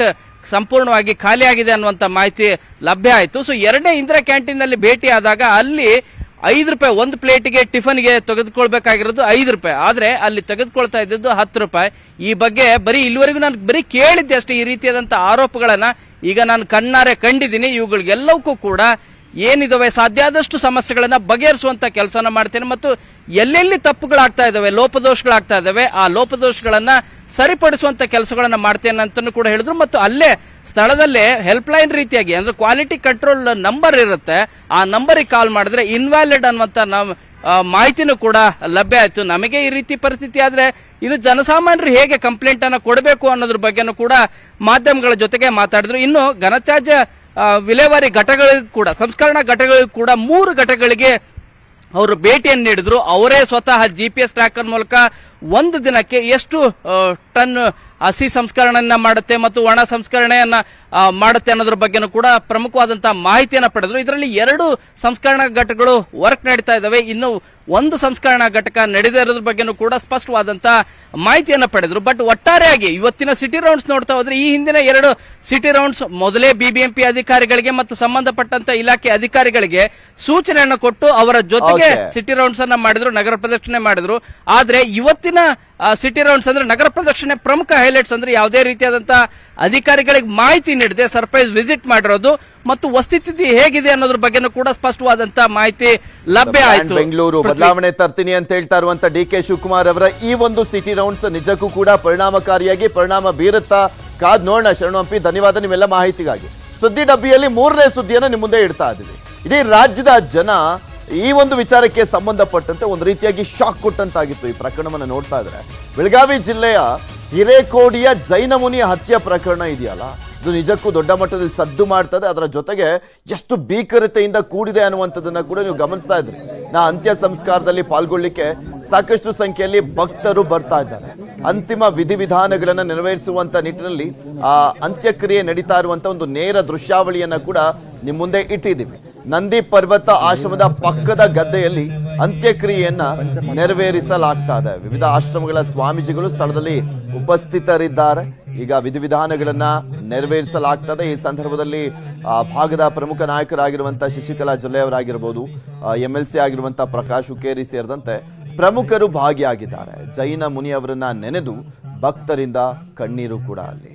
ಸಂಪೂರ್ಣವಾಗಿ ಖಾಲಿಯಾಗಿದೆ ಅನ್ನುವಂತ ಮಾಹಿತಿ ಲಭ್ಯ ಆಯಿತು. ಸೊ ಎರಡನೇ ಇಂದಿರಾ ಕ್ಯಾಂಟೀನ್ ನಲ್ಲಿ ಭೇಟಿ ಆದಾಗ ಅಲ್ಲಿ ಐದು ರೂಪಾಯಿ ಒಂದು ಪ್ಲೇಟ್ಗೆ ಟಿಫನ್ಗೆ ತೆಗೆದುಕೊಳ್ಬೇಕಾಗಿರೋದು ಐದು ರೂಪಾಯಿ, ಆದ್ರೆ ಅಲ್ಲಿ ತೆಗೆದುಕೊಳ್ತಾ ಇದ್ದದ್ದು ಹತ್ತು ರೂಪಾಯಿ. ಈ ಬಗ್ಗೆ ಬರೀ ಇಲ್ಲಿವರೆಗೂ ನಾನು ಬರೀ ಕೇಳಿದ್ದೆ ಅಷ್ಟೇ. ಈ ರೀತಿಯಾದಂತಹ ಆರೋಪಗಳನ್ನ ಈಗ ನಾನು ಕಣ್ಣಾರೆ ಕಂಡಿದ್ದೀನಿ. ಇವುಗಳಿಗೆಲ್ಲವಕ್ಕೂ ಕೂಡ ಏನಿದಾವೆ ಸಾಧ್ಯ ಆದಷ್ಟು ಸಮಸ್ಯೆಗಳನ್ನ ಬಗೆಹರಿಸುವಂತ ಕೆಲಸನ ಮಾಡ್ತೇನೆ ಮತ್ತು ಎಲ್ಲೆಲ್ಲಿ ತಪ್ಪುಗಳಾಗ್ತಾ ಇದಾವೆ, ಲೋಪದೋಷಗಳಾಗ್ತಾ ಇದಾವೆ, ಆ ಲೋಪದೋಷಗಳನ್ನ ಸರಿಪಡಿಸುವಂತ ಕೆಲಸಗಳನ್ನ ಮಾಡ್ತೇನೆ ಅಂತಾನು ಕೂಡ ಹೇಳಿದ್ರು. ಮತ್ತು ಅಲ್ಲೇ ಸ್ಥಳದಲ್ಲೇ ಹೆಲ್ಪ್ ಲೈನ್ ರೀತಿಯಾಗಿ ಅಂದ್ರೆ ಕ್ವಾಲಿಟಿ ಕಂಟ್ರೋಲ್ ನಂಬರ್ ಇರುತ್ತೆ, ಆ ನಂಬರಿಗೆ ಕಾಲ್ ಮಾಡಿದ್ರೆ ಇನ್ವ್ಯಾಲಿಡ್ ಅನ್ನುವಂತ ಮಾಹಿತಿನೂ ಕೂಡ ಲಭ್ಯ ಆಯ್ತು. ನಮಗೆ ಈ ರೀತಿ ಪರಿಸ್ಥಿತಿ ಆದ್ರೆ ಇದು ಜನಸಾಮಾನ್ಯರು ಹೇಗೆ ಕಂಪ್ಲೇಂಟ್ ಅನ್ನ ಕೊಡಬೇಕು ಅನ್ನೋದ್ರ ಬಗ್ಗೆನೂ ಕೂಡ ಮಾಧ್ಯಮಗಳ ಜೊತೆಗೆ ಮಾತಾಡಿದ್ರು. ಇನ್ನು ಘನತ್ಯಾಜ್ಯ ವಿಲೇವಾರಿ ಘಟಕಗಳಿಗೂ ಕೂಡ ಸಂಸ್ಕರಣಾ ಘಟಕಗಳಿಗೂ ಕೂಡ ಮೂರು ಘಟಕಗಳಿಗೆ ಅವರು ಭೇಟಿಯನ್ನು ನೀಡಿದ್ರು. ಅವರೇ ಸ್ವತಃ ಜಿ ಪಿ ಎಸ್ ಟ್ರ್ಯಾಕರ್ ಮೂಲಕ ಒಂದು ದಿನಕ್ಕೆ ಎಷ್ಟು ಟನ್ ಹಸಿ ಸಂಸ್ಕರಣೆಯನ್ನ ಮಾಡುತ್ತೆ ಮತ್ತು ಒಣ ಸಂಸ್ಕರಣೆಯನ್ನ ಮಾಡುತ್ತೆ ಅನ್ನೋದ್ರ ಬಗ್ಗೆನೂ ಕೂಡ ಪ್ರಮುಖವಾದಂತಹ ಮಾಹಿತಿಯನ್ನ ಪಡೆದ್ರು. ಇದರಲ್ಲಿ ಎರಡು ಸಂಸ್ಕರಣಾ ಘಟಕಗಳು ವರ್ಕ್ ನಡೀತಾ ಇದಾವೆ, ಇನ್ನು ಒಂದು ಸಂಸ್ಕರಣಾ ಘಟಕ ನಡೆದೇ ಇರೋದ್ರ ಬಗ್ಗೆನೂ ಕೂಡ ಸ್ಪಷ್ಟವಾದಂತಹ ಮಾಹಿತಿಯನ್ನ ಪಡೆದ್ರು. ಬಟ್ ಒಟ್ಟಾರೆಯಾಗಿ ಇವತ್ತಿನ ಸಿಟಿ ರೌಂಡ್ಸ್ ನೋಡ್ತಾ ಹೋದ್ರೆ ಈ ಹಿಂದಿನ ಎರಡು ಸಿಟಿ ರೌಂಡ್ಸ್ ಮೊದಲೇ ಬಿಬಿಎಂಪಿ ಅಧಿಕಾರಿಗಳಿಗೆ ಮತ್ತು ಸಂಬಂಧಪಟ್ಟಂತ ಇಲಾಖೆ ಅಧಿಕಾರಿಗಳಿಗೆ ಸೂಚನೆಯನ್ನು ಕೊಟ್ಟು ಅವರ ಜೊತೆಗೆ ಸಿಟಿ ರೌಂಡ್ಸ್ ಅನ್ನ ಮಾಡಿದ್ರು, ನಗರ ಪ್ರದಕ್ಷಿಣೆ ಮಾಡಿದ್ರು. ಆದ್ರೆ ಇವತ್ತಿನ ಸಿಟಿ ರೌಂಡ್ಸ್ ಅಂದ್ರೆ ನಗರ ಪ್ರದಕ್ಷಿಣೆ ಪ್ರಮುಖ ಹೈಲೈಟ್ಸ್ ಅಂದ್ರೆ ಯಾವುದೇ ರೀತಿಯಾದಂತಹ ಅಧಿಕಾರಿಗಳಿಗೆ ಮಾಹಿತಿ ನೀಡದೆ ಸರ್ಪ್ರೈಸ್ ವಿಸಿಟ್ ಮಾಡಿರೋದು ಮತ್ತು ವಸ್ತುಸ್ಥಿತಿ ಹೇಗಿದೆ ಅನ್ನೋದ್ರ ಬಗ್ಗೆನೂ ಕೂಡ ಸ್ಪಷ್ಟವಾದಂತಹ ಮಾಹಿತಿ ಲಭ್ಯ ಆಯಿತು. ಬೆಂಗಳೂರು ಬದಲಾವಣೆ ತರ್ತೀನಿ ಅಂತ ಹೇಳ್ತಾ ಇರುವಂತ ಡಿ ಕೆ ಶಿವಕುಮಾರ್ ಅವರ ಈ ಒಂದು ಸಿಟಿ ರೌಂಡ್ಸ್ ನಿಜಕ್ಕೂ ಕೂಡ ಪರಿಣಾಮಕಾರಿಯಾಗಿ ಪರಿಣಾಮ ಬೀರುತ್ತಾ ಕಾದ್ ನೋಡೋಣ. ಶರಣು ಹಂಪಿ, ಧನ್ಯವಾದ ನಿಮ್ಮೆಲ್ಲ ಮಾಹಿತಿಗಾಗಿ. ಸುದ್ದಿ ಡಬ್ಬಿಯಲ್ಲಿ ಮೂರನೇ ಸುದ್ದಿಯನ್ನು ನಿಮ್ಮ ಮುಂದೆ ಇಡ್ತಾ ಇದ್ದೀವಿ. ಇಡೀ ರಾಜ್ಯದ ಜನ ಈ ಒಂದು ವಿಚಾರಕ್ಕೆ ಸಂಬಂಧಪಟ್ಟಂತೆ ಒಂದು ರೀತಿಯಾಗಿ ಶಾಕ್ ಕೊಟ್ಟಂತಾಗಿತ್ತು. ಈ ಪ್ರಕರಣವನ್ನು ನೋಡ್ತಾ ಇದ್ರೆ ಬೆಳಗಾವಿ ಜಿಲ್ಲೆಯ ಹಿರೇಕೋಡಿಯ ಜೈನ ಮುನಿ ಹತ್ಯೆ ಪ್ರಕರಣ ಇದೆಯಲ್ಲ, ಇದು ನಿಜಕ್ಕೂ ದೊಡ್ಡ ಮಟ್ಟದಲ್ಲಿ ಸದ್ದು ಮಾಡ್ತದೆ. ಅದರ ಜೊತೆಗೆ ಎಷ್ಟು ಭೀಕರತೆಯಿಂದ ಕೂಡಿದೆ ಅನ್ನುವಂಥದ್ದನ್ನ ಕೂಡ ನೀವು ಗಮನಿಸ್ತಾ ಇದ್ರಿ. ನಾ ಅಂತ್ಯ ಸಂಸ್ಕಾರದಲ್ಲಿ ಪಾಲ್ಗೊಳ್ಳಿಕ್ಕೆ ಸಾಕಷ್ಟು ಸಂಖ್ಯೆಯಲ್ಲಿ ಭಕ್ತರು ಬರ್ತಾ ಇದ್ದಾರೆ. ಅಂತಿಮ ವಿಧಿವಿಧಾನಗಳನ್ನು ನೆರವೇರಿಸುವಂತ ನಿಟ್ಟಿನಲ್ಲಿ ಆ ಅಂತ್ಯಕ್ರಿಯೆ ನಡೀತಾ ಇರುವಂತ ಒಂದು ನೇರ ದೃಶ್ಯಾವಳಿಯನ್ನ ಕೂಡ ನಿಮ್ಮ ಮುಂದೆ ಇಟ್ಟಿದ್ದೀವಿ. ನಂದಿ ಪರ್ವತ ಆಶ್ರಮದ ಪಕ್ಕದ ಗದ್ದೆಯಲ್ಲಿ ಅಂತ್ಯಕ್ರಿಯೆಯನ್ನ ನೆರವೇರಿಸಲಾಗ್ತಾ ಇದೆ. ವಿವಿಧ ಆಶ್ರಮಗಳ ಸ್ವಾಮೀಜಿಗಳು ಸ್ಥಳದಲ್ಲಿ ಉಪಸ್ಥಿತರಿದ್ದಾರೆ. ಈಗ ವಿಧಿವಿಧಾನಗಳನ್ನ ನೆರವೇರಿಸಲಾಗ್ತದೆ. ಈ ಸಂದರ್ಭದಲ್ಲಿ ಆ ಭಾಗದ ಪ್ರಮುಖ ನಾಯಕರಾಗಿರುವಂತಹ ಶಶಿಕಲಾ ಜೊಲ್ಲೆ ಅವರಾಗಿರ್ಬೋದು, ಎಂ ಎಲ್ ಸಿ ಆಗಿರುವಂತಹ ಪ್ರಕಾಶ್ ಹುಕ್ಕೇರಿ ಸೇರಿದಂತೆ ಪ್ರಮುಖರು ಭಾಗಿಯಾಗಿದ್ದಾರೆ. ಜೈನ ಮುನಿಯವರನ್ನ ನೆನೆದು ಭಕ್ತರಿಂದ ಕಣ್ಣೀರು ಕೂಡ ಅಲ್ಲಿ.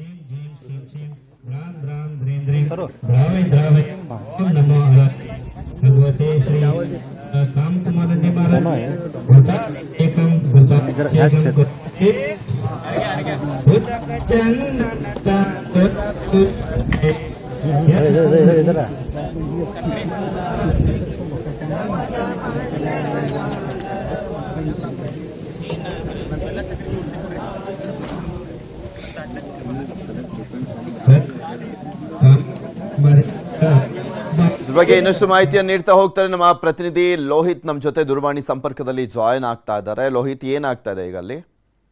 ಇದ್ರ ಬಗ್ಗೆ ಇನ್ನಷ್ಟು ಮಾಹಿತಿಯನ್ನು ನೀಡ್ತಾ ಹೋಗ್ತಾರೆ ನಮ್ಮ ಪ್ರತಿನಿಧಿ ಲೋಹಿತ್. ನಮ್ಮ ಜೊತೆ ದೂರವಾಣಿ ಸಂಪರ್ಕದಲ್ಲಿ ಜಾಯಿನ್ ಆಗ್ತಾ ಇದ್ದಾರೆ. ಲೋಹಿತ್, ಏನಾಗ್ತಾ ಇದೆ ಈಗ ಅಲ್ಲಿ?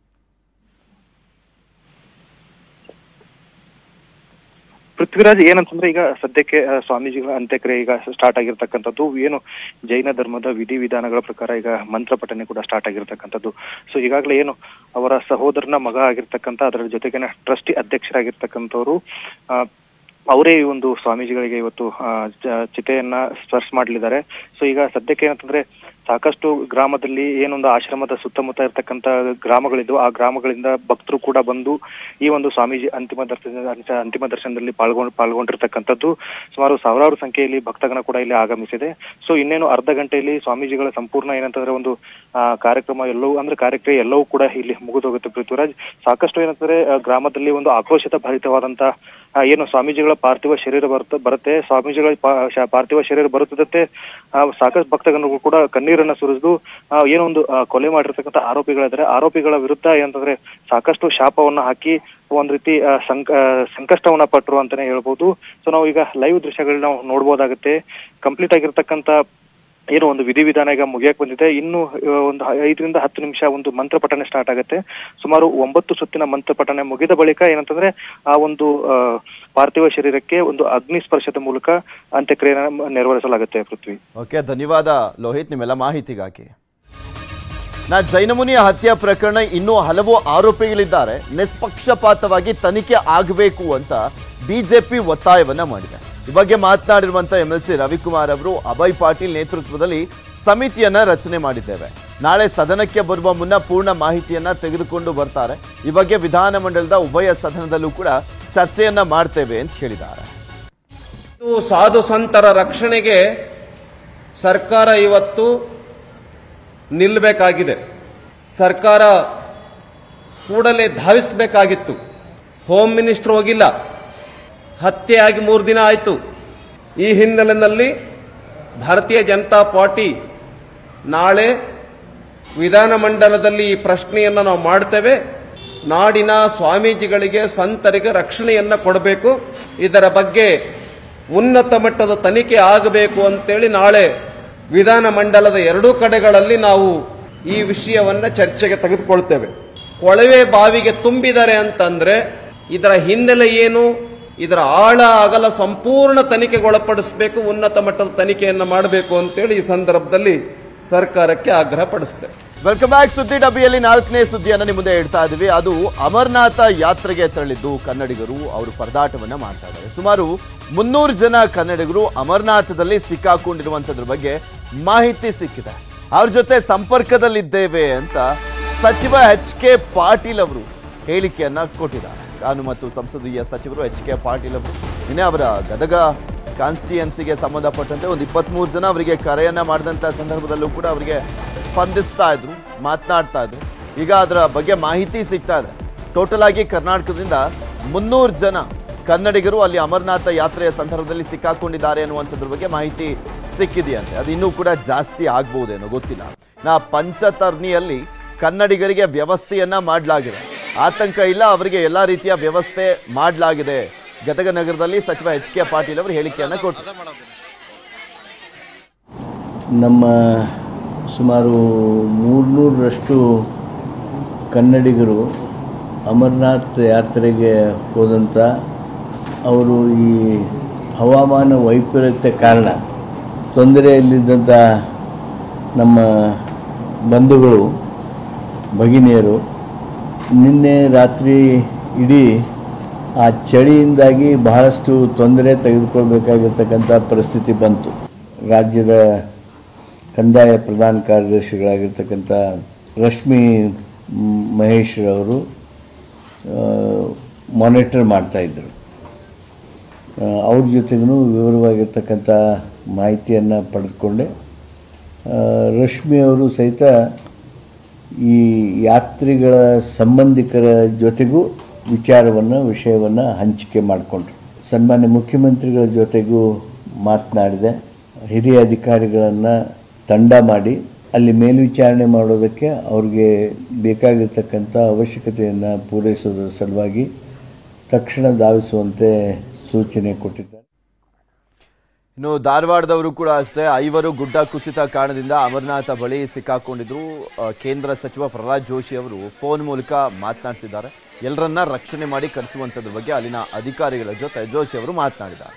ಪೃಥ್ವಿರಾಜ್, ಏನಂತಂದ್ರೆ ಈಗ ಸದ್ಯಕ್ಕೆ ಸ್ವಾಮೀಜಿಗಳ ಅಂತ್ಯಕ್ರಿಯೆ ಈಗ ಸ್ಟಾರ್ಟ್ ಆಗಿರ್ತಕ್ಕಂಥದ್ದು. ಏನು ಜೈನ ಧರ್ಮದ ವಿಧಿವಿಧಾನಗಳ ಪ್ರಕಾರ ಈಗ ಮಂತ್ರ ಪಠನೆ ಕೂಡ ಸ್ಟಾರ್ಟ್ ಆಗಿರ್ತಕ್ಕಂಥದ್ದು. ಸೊ ಈಗಾಗಲೇ ಏನು ಅವರ ಸಹೋದರನ ಮಗ ಆಗಿರ್ತಕ್ಕಂಥ, ಅದರ ಜೊತೆಗೇನೆ ಟ್ರಸ್ಟಿ ಅಧ್ಯಕ್ಷರಾಗಿರ್ತಕ್ಕಂಥವ್ರು ಅವರೇ ಈ ಒಂದು ಸ್ವಾಮೀಜಿಗಳಿಗೆ ಇವತ್ತು ಚಿತೆಯನ್ನ ಸ್ಪರ್ಶ ಮಾಡಲಿದ್ದಾರೆ. ಸೊ ಈಗ ಸದ್ಯಕ್ಕೆ ಏನಂತಂದ್ರೆ ಸಾಕಷ್ಟು ಗ್ರಾಮದಲ್ಲಿ ಏನೊಂದು ಆಶ್ರಮದ ಸುತ್ತಮುತ್ತ ಇರ್ತಕ್ಕಂಥ ಗ್ರಾಮಗಳಿದ್ದು, ಆ ಗ್ರಾಮಗಳಿಂದ ಭಕ್ತರು ಕೂಡ ಬಂದು ಈ ಒಂದು ಸ್ವಾಮೀಜಿ ಅಂತಿಮ ದರ್ಶನ ಅಂತಿಮ ದರ್ಶನದಲ್ಲಿ ಪಾಲ್ಗೊಂಡು ಪಾಲ್ಗೊಂಡಿರ್ತಕ್ಕಂಥದ್ದು. ಸುಮಾರು ಸಾವಿರಾರು ಸಂಖ್ಯೆಯಲ್ಲಿ ಭಕ್ತಗಣ ಕೂಡ ಇಲ್ಲಿ ಆಗಮಿಸಿದೆ. ಸೊ ಇನ್ನೇನು ಅರ್ಧ ಗಂಟೆಯಲ್ಲಿ ಸ್ವಾಮೀಜಿಗಳ ಸಂಪೂರ್ಣ ಏನಂತಂದ್ರೆ ಒಂದು ಆ ಕಾರ್ಯಕ್ರಮ ಎಲ್ಲವೂ ಅಂದ್ರೆ ಕಾರ್ಯಕ್ರಮ ಎಲ್ಲವೂ ಕೂಡ ಇಲ್ಲಿ ಮುಗಿದೋಗುತ್ತೆ. ಪೃಥ್ವಿರಾಜ್, ಸಾಕಷ್ಟು ಏನಂತಂದ್ರೆ ಗ್ರಾಮದಲ್ಲಿ ಒಂದು ಆಕ್ರೋಶದ ಭರಿತವಾದಂತ ಏನು ಸ್ವಾಮೀಜಿಗಳ ಪಾರ್ಥಿವ ಶರೀರ ಬರುತ್ತೆ ಬರುತ್ತೆ ಸ್ವಾಮೀಜಿಗಳ ಪಾರ್ಥಿವ ಶರೀರ ಬರುತ್ತದಂತೆ ಸಾಕಷ್ಟು ಭಕ್ತಗಣಗಳು ಕೂಡ ಕಣ್ಣೀರನ್ನ ಸುರಿದು ಏನೋ ಒಂದು ಕೊಲೆ ಮಾಡಿರ್ತಕ್ಕಂಥ ಆರೋಪಿಗಳಿದ್ದಾರೆ. ಆರೋಪಿಗಳ ವಿರುದ್ಧ ಏನಂತಂದ್ರೆ ಸಾಕಷ್ಟು ಶಾಪವನ್ನ ಹಾಕಿ ಒಂದ್ ರೀತಿ ಸಂಕ ಸಂಕಷ್ಟವನ್ನ ಪಟ್ಟರು ಅಂತಾನೆ ಹೇಳ್ಬೋದು. ಸೊ ನಾವು ಈಗ ಲೈವ್ ದೃಶ್ಯಗಳನ್ನ ನಾವು ನೋಡ್ಬೋದಾಗುತ್ತೆ. ಕಂಪ್ಲೀಟ್ ಆಗಿರ್ತಕ್ಕಂಥ ಏನು ಒಂದು ವಿಧಿವಿಧಾನ ಈಗ ಮುಗಿಯಕ್ ಬಂದಿದೆ. ಇನ್ನು ಒಂದು ಐದರಿಂದ ಹತ್ತು ನಿಮಿಷ ಒಂದು ಮಂತ್ರ ಪಠನೆ ಸ್ಟಾರ್ಟ್ ಆಗುತ್ತೆ. ಸುಮಾರು ಒಂಬತ್ತು ಸುತ್ತಿನ ಮಂತ್ರ ಪಠನೆ ಮುಗಿದ ಬಳಿಕ ಏನಂತಂದ್ರೆ ಆ ಒಂದು ಪಾರ್ಥಿವ ಶರೀರಕ್ಕೆ ಒಂದು ಅಗ್ನಿ ಸ್ಪರ್ಶದ ಮೂಲಕ ಅಂತ್ಯಕ್ರಿಯೆಯನ್ನು ನೆರವೇರಿಸಲಾಗುತ್ತೆ. ಪೃಥ್ವಿ, ಓಕೆ, ಧನ್ಯವಾದ ಲೋಹಿತ್ ನಿಮ್ಮೆಲ್ಲ ಮಾಹಿತಿಗಾಗಿ. ನಾ ಜೈನಮುನಿಯ ಹತ್ಯೆ ಪ್ರಕರಣ ಇನ್ನೂ ಹಲವು ಆರೋಪಿಗಳಿದ್ದಾರೆ, ನಿಷ್ಪಕ್ಷಪಾತವಾಗಿ ತನಿಖೆ ಆಗಬೇಕು ಅಂತ ಬಿಜೆಪಿ ಒತ್ತಾಯವನ್ನ ಮಾಡಿದೆ. ಈ ಬಗ್ಗೆ ಮಾತನಾಡಿರುವಂತ ಎಂ ಎಲ್ ಸಿ ರವಿಕುಮಾರ್ ಅವರು ಅಭಯ್ ಪಾಟೀಲ್ ನೇತೃತ್ವದಲ್ಲಿ ಸಮಿತಿಯನ್ನ ರಚನೆ ಮಾಡಿದ್ದೇವೆ, ನಾಳೆ ಸದನಕ್ಕೆ ಬರುವ ಮುನ್ನ ಪೂರ್ಣ ಮಾಹಿತಿಯನ್ನ ತೆಗೆದುಕೊಂಡು ಬರ್ತಾರೆ, ಈ ಬಗ್ಗೆ ವಿಧಾನಮಂಡಲದ ಉಭಯ ಸದನದಲ್ಲೂ ಕೂಡ ಚರ್ಚೆಯನ್ನ ಮಾಡ್ತೇವೆ ಅಂತ ಹೇಳಿದ್ದಾರೆ. ಸಾಧು ಸಂತರ ರಕ್ಷಣೆಗೆ ಸರ್ಕಾರ ಇವತ್ತು ನಿಲ್ಲಬೇಕಾಗಿದೆ. ಸರ್ಕಾರ ಕೂಡಲೇ ಧಾವಿಸಬೇಕಾಗಿತ್ತು. ಹೋಮ್ ಮಿನಿಸ್ಟರ್ ಹೋಗಿಲ್ಲ, ಹತ್ಯೆ ಆಗಿ ಮೂರು ದಿನ ಆಯಿತು. ಈ ಹಿನ್ನೆಲೆಯಲ್ಲಿ ಭಾರತೀಯ ಜನತಾ ಪಾರ್ಟಿ ನಾಳೆ ವಿಧಾನಮಂಡಲದಲ್ಲಿ ಈ ಪ್ರಶ್ನೆಯನ್ನು ನಾವು ಮಾಡ್ತೇವೆ. ನಾಡಿನ ಸ್ವಾಮೀಜಿಗಳಿಗೆ ಸಂತರಿಗೆ ರಕ್ಷಣೆಯನ್ನು ಕೊಡಬೇಕು, ಇದರ ಬಗ್ಗೆ ಉನ್ನತ ಮಟ್ಟದ ತನಿಖೆ ಆಗಬೇಕು ಅಂತೇಳಿ ನಾಳೆ ವಿಧಾನಮಂಡಲದ ಎರಡೂ ಕಡೆಗಳಲ್ಲಿ ನಾವು ಈ ವಿಷಯವನ್ನ ಚರ್ಚೆಗೆ ತೆಗೆದುಕೊಳ್ತೇವೆ. ಕೊಳವೆ ಬಾವಿಗೆ ತುಂಬಿದ್ದಾರೆ ಅಂತಂದ್ರೆ ಇದರ ಹಿನ್ನೆಲೆ ಏನು, ಇದರ ಆಳ ಅಗಲ ಸಂಪೂರ್ಣ ತನಿಖೆಗೊಳಪಡಿಸಬೇಕು, ಉನ್ನತ ಮಟ್ಟದ ತನಿಖೆಯನ್ನು ಮಾಡಬೇಕು ಅಂತೇಳಿ ಈ ಸಂದರ್ಭದಲ್ಲಿ ಸರ್ಕಾರಕ್ಕೆ ಆಗ್ರಹ ಪಡಿಸ್ತೇವೆ. Welcome back. ಸುದ್ದಿ ಡಬ್ಬಿಯಲ್ಲಿ ನಾಲ್ಕನೇ ಸುದ್ದಿಯನ್ನು ನಿಮ್ಮ ಮುಂದೆ ಇಡ್ತಾ ಇದ್ವಿ. ಅದು ಅಮರನಾಥ ಯಾತ್ರೆಗೆ ತೆರಳಿದ್ದು ಕನ್ನಡಿಗರು ಅವರು ಪರದಾಟವನ್ನ ಮಾಡ್ತಾ ಇದ್ದಾರೆ. ಸುಮಾರು ಮುನ್ನೂರು ಜನ ಕನ್ನಡಿಗರು ಅಮರನಾಥದಲ್ಲಿ ಸಿಕ್ಕಾಕೊಂಡಿರುವಂತದ್ರ ಬಗ್ಗೆ ಮಾಹಿತಿ ಸಿಕ್ಕಿದೆ. ಅವ್ರ ಜೊತೆ ಸಂಪರ್ಕದಲ್ಲಿದ್ದೇವೆ ಅಂತ ಸಚಿವ ಎಚ್ ಕೆ ಪಾಟೀಲ್ ಅವರು ಹೇಳಿಕೆಯನ್ನ ಕೊಟ್ಟಿದ್ದಾರೆ. ಕಾನೂನು ಮತ್ತು ಸಂಸದೀಯ ಸಚಿವರು ಎಚ್ ಕೆ ಪಾಟೀಲ್ ಅವರು ನಿನ್ನೆ ಅವರ ಗದಗ ಕಾನ್ಸ್ಟಿಟ್ಯೂಯನ್ಸಿಗೆ ಸಂಬಂಧಪಟ್ಟಂತೆ ಒಂದು ಇಪ್ಪತ್ಮೂರು ಜನ ಅವರಿಗೆ ಕರೆಯನ್ನ ಮಾಡಿದಂಥ ಸಂದರ್ಭದಲ್ಲೂ ಕೂಡ ಅವರಿಗೆ ಸ್ಪಂದಿಸ್ತಾ ಇದ್ರು, ಮಾತನಾಡ್ತಾ ಇದ್ರು. ಈಗ ಅದರ ಬಗ್ಗೆ ಮಾಹಿತಿ ಸಿಗ್ತಾ ಇದೆ. ಟೋಟಲ್ ಆಗಿ ಕರ್ನಾಟಕದಿಂದ ಮುನ್ನೂರು ಜನ ಕನ್ನಡಿಗರು ಅಲ್ಲಿ ಅಮರನಾಥ ಯಾತ್ರೆಯ ಸಂದರ್ಭದಲ್ಲಿ ಸಿಕ್ಕಾಕೊಂಡಿದ್ದಾರೆ ಅನ್ನುವಂಥದ್ರ ಬಗ್ಗೆ ಮಾಹಿತಿ ಸಿಕ್ಕಿದೆಯಂತೆ. ಅದು ಇನ್ನೂ ಕೂಡ ಜಾಸ್ತಿ ಆಗ್ಬಹುದೇನೋ ಗೊತ್ತಿಲ್ಲ. ನಾ ಪಂಚತರ್ಣಿಯಲ್ಲಿ ಕನ್ನಡಿಗರಿಗೆ ವ್ಯವಸ್ಥೆಯನ್ನ ಮಾಡಲಾಗಿದೆ, ಆತಂಕ ಇಲ್ಲ, ಅವರಿಗೆ ಎಲ್ಲ ರೀತಿಯ ವ್ಯವಸ್ಥೆ ಮಾಡಲಾಗಿದೆ. ಗದಗ ನಗರದಲ್ಲಿ ಸಚಿವ ಎಚ್ ಕೆ ಪಾಟೀಲ್ ಅವರು ಹೇಳಿಕೆಯನ್ನು ಕೊಟ್ಟರು. ನಮ್ಮ ಸುಮಾರು ಮೂರ್ನೂರರಷ್ಟು ಕನ್ನಡಿಗರು ಅಮರನಾಥ್ ಯಾತ್ರೆಗೆ ಹೋದಂಥ ಅವರು ಈ ಹವಾಮಾನ ವೈಪರೀತ್ಯ ಕಾರಣ ತೊಂದರೆಯಲ್ಲಿದ್ದಂಥ ನಮ್ಮ ಬಂಧುಗಳು ಭಗಿನಿಯರು ನಿನ್ನೆ ರಾತ್ರಿ ಇಡೀ ಆ ಚಳಿಯಿಂದಾಗಿ ಬಹಳಷ್ಟು ತೊಂದರೆ ತೆಗೆದುಕೊಳ್ಬೇಕಾಗಿರ್ತಕ್ಕಂಥ ಪರಿಸ್ಥಿತಿ ಬಂತು. ರಾಜ್ಯದ ಕಂದಾಯ ಪ್ರಧಾನ ಕಾರ್ಯದರ್ಶಿಗಳಾಗಿರ್ತಕ್ಕಂಥ ರಶ್ಮಿ ಮಹೇಶ್ ಅವರು ಮಾನಿಟರ್ ಮಾಡ್ತಾಯಿದ್ದರು. ಅವ್ರ ಜೊತೆಗೂ ವಿವರವಾಗಿರ್ತಕ್ಕಂಥ ಮಾಹಿತಿಯನ್ನು ಪಡೆದುಕೊಂಡೆ. ರಶ್ಮಿ ಅವರು ಸಹಿತ ಈ ಯಾತ್ರಿಗಳ ಸಂಬಂಧಿಕರ ಜೊತೆಗೂ ವಿಚಾರವನ್ನು ವಿಷಯವನ್ನು ಹಂಚಿಕೆ ಮಾಡಿಕೊಂಡ್ರು. ಸನ್ಮಾನ್ಯ ಮುಖ್ಯಮಂತ್ರಿಗಳ ಜೊತೆಗೂ ಮಾತನಾಡಿದೆ. ಹಿರಿಯ ಅಧಿಕಾರಿಗಳನ್ನು ತಂಡ ಮಾಡಿ ಅಲ್ಲಿ ಮೇಲ್ವಿಚಾರಣೆ ಮಾಡೋದಕ್ಕೆ ಅವ್ರಿಗೆ ಬೇಕಾಗಿರ್ತಕ್ಕಂಥ ಅವಶ್ಯಕತೆಯನ್ನು ಪೂರೈಸೋದ್ರ ಸಲುವಾಗಿ ತಕ್ಷಣ ಧಾವಿಸುವಂತೆ ಸೂಚನೆ ಕೊಟ್ಟಿದ್ದಾರೆ. ಇನ್ನು ಧಾರವಾಡದವರು ಕೂಡ ಅಷ್ಟೇ, ಐವರು ಗುಡ್ಡ ಕುಸಿತ ಕಾರಣದಿಂದ ಅಮರನಾಥ ಬಳಿ ಸಿಕ್ಕಾಕೊಂಡಿದ್ರು. ಕೇಂದ್ರ ಸಚಿವ ಪ್ರಹ್ಲಾದ್ ಜೋಶಿ ಅವರು ಫೋನ್ ಮೂಲಕ ಮಾತನಾಡಿಸಿದ್ದಾರೆ. ಎಲ್ಲರನ್ನ ರಕ್ಷಣೆ ಮಾಡಿ ಕರೆಸುವಂಥದ್ರ ಬಗ್ಗೆ ಅಲ್ಲಿನ ಅಧಿಕಾರಿಗಳ ಜೊತೆ ಜೋಶಿ ಅವರು ಮಾತನಾಡಿದ್ದಾರೆ.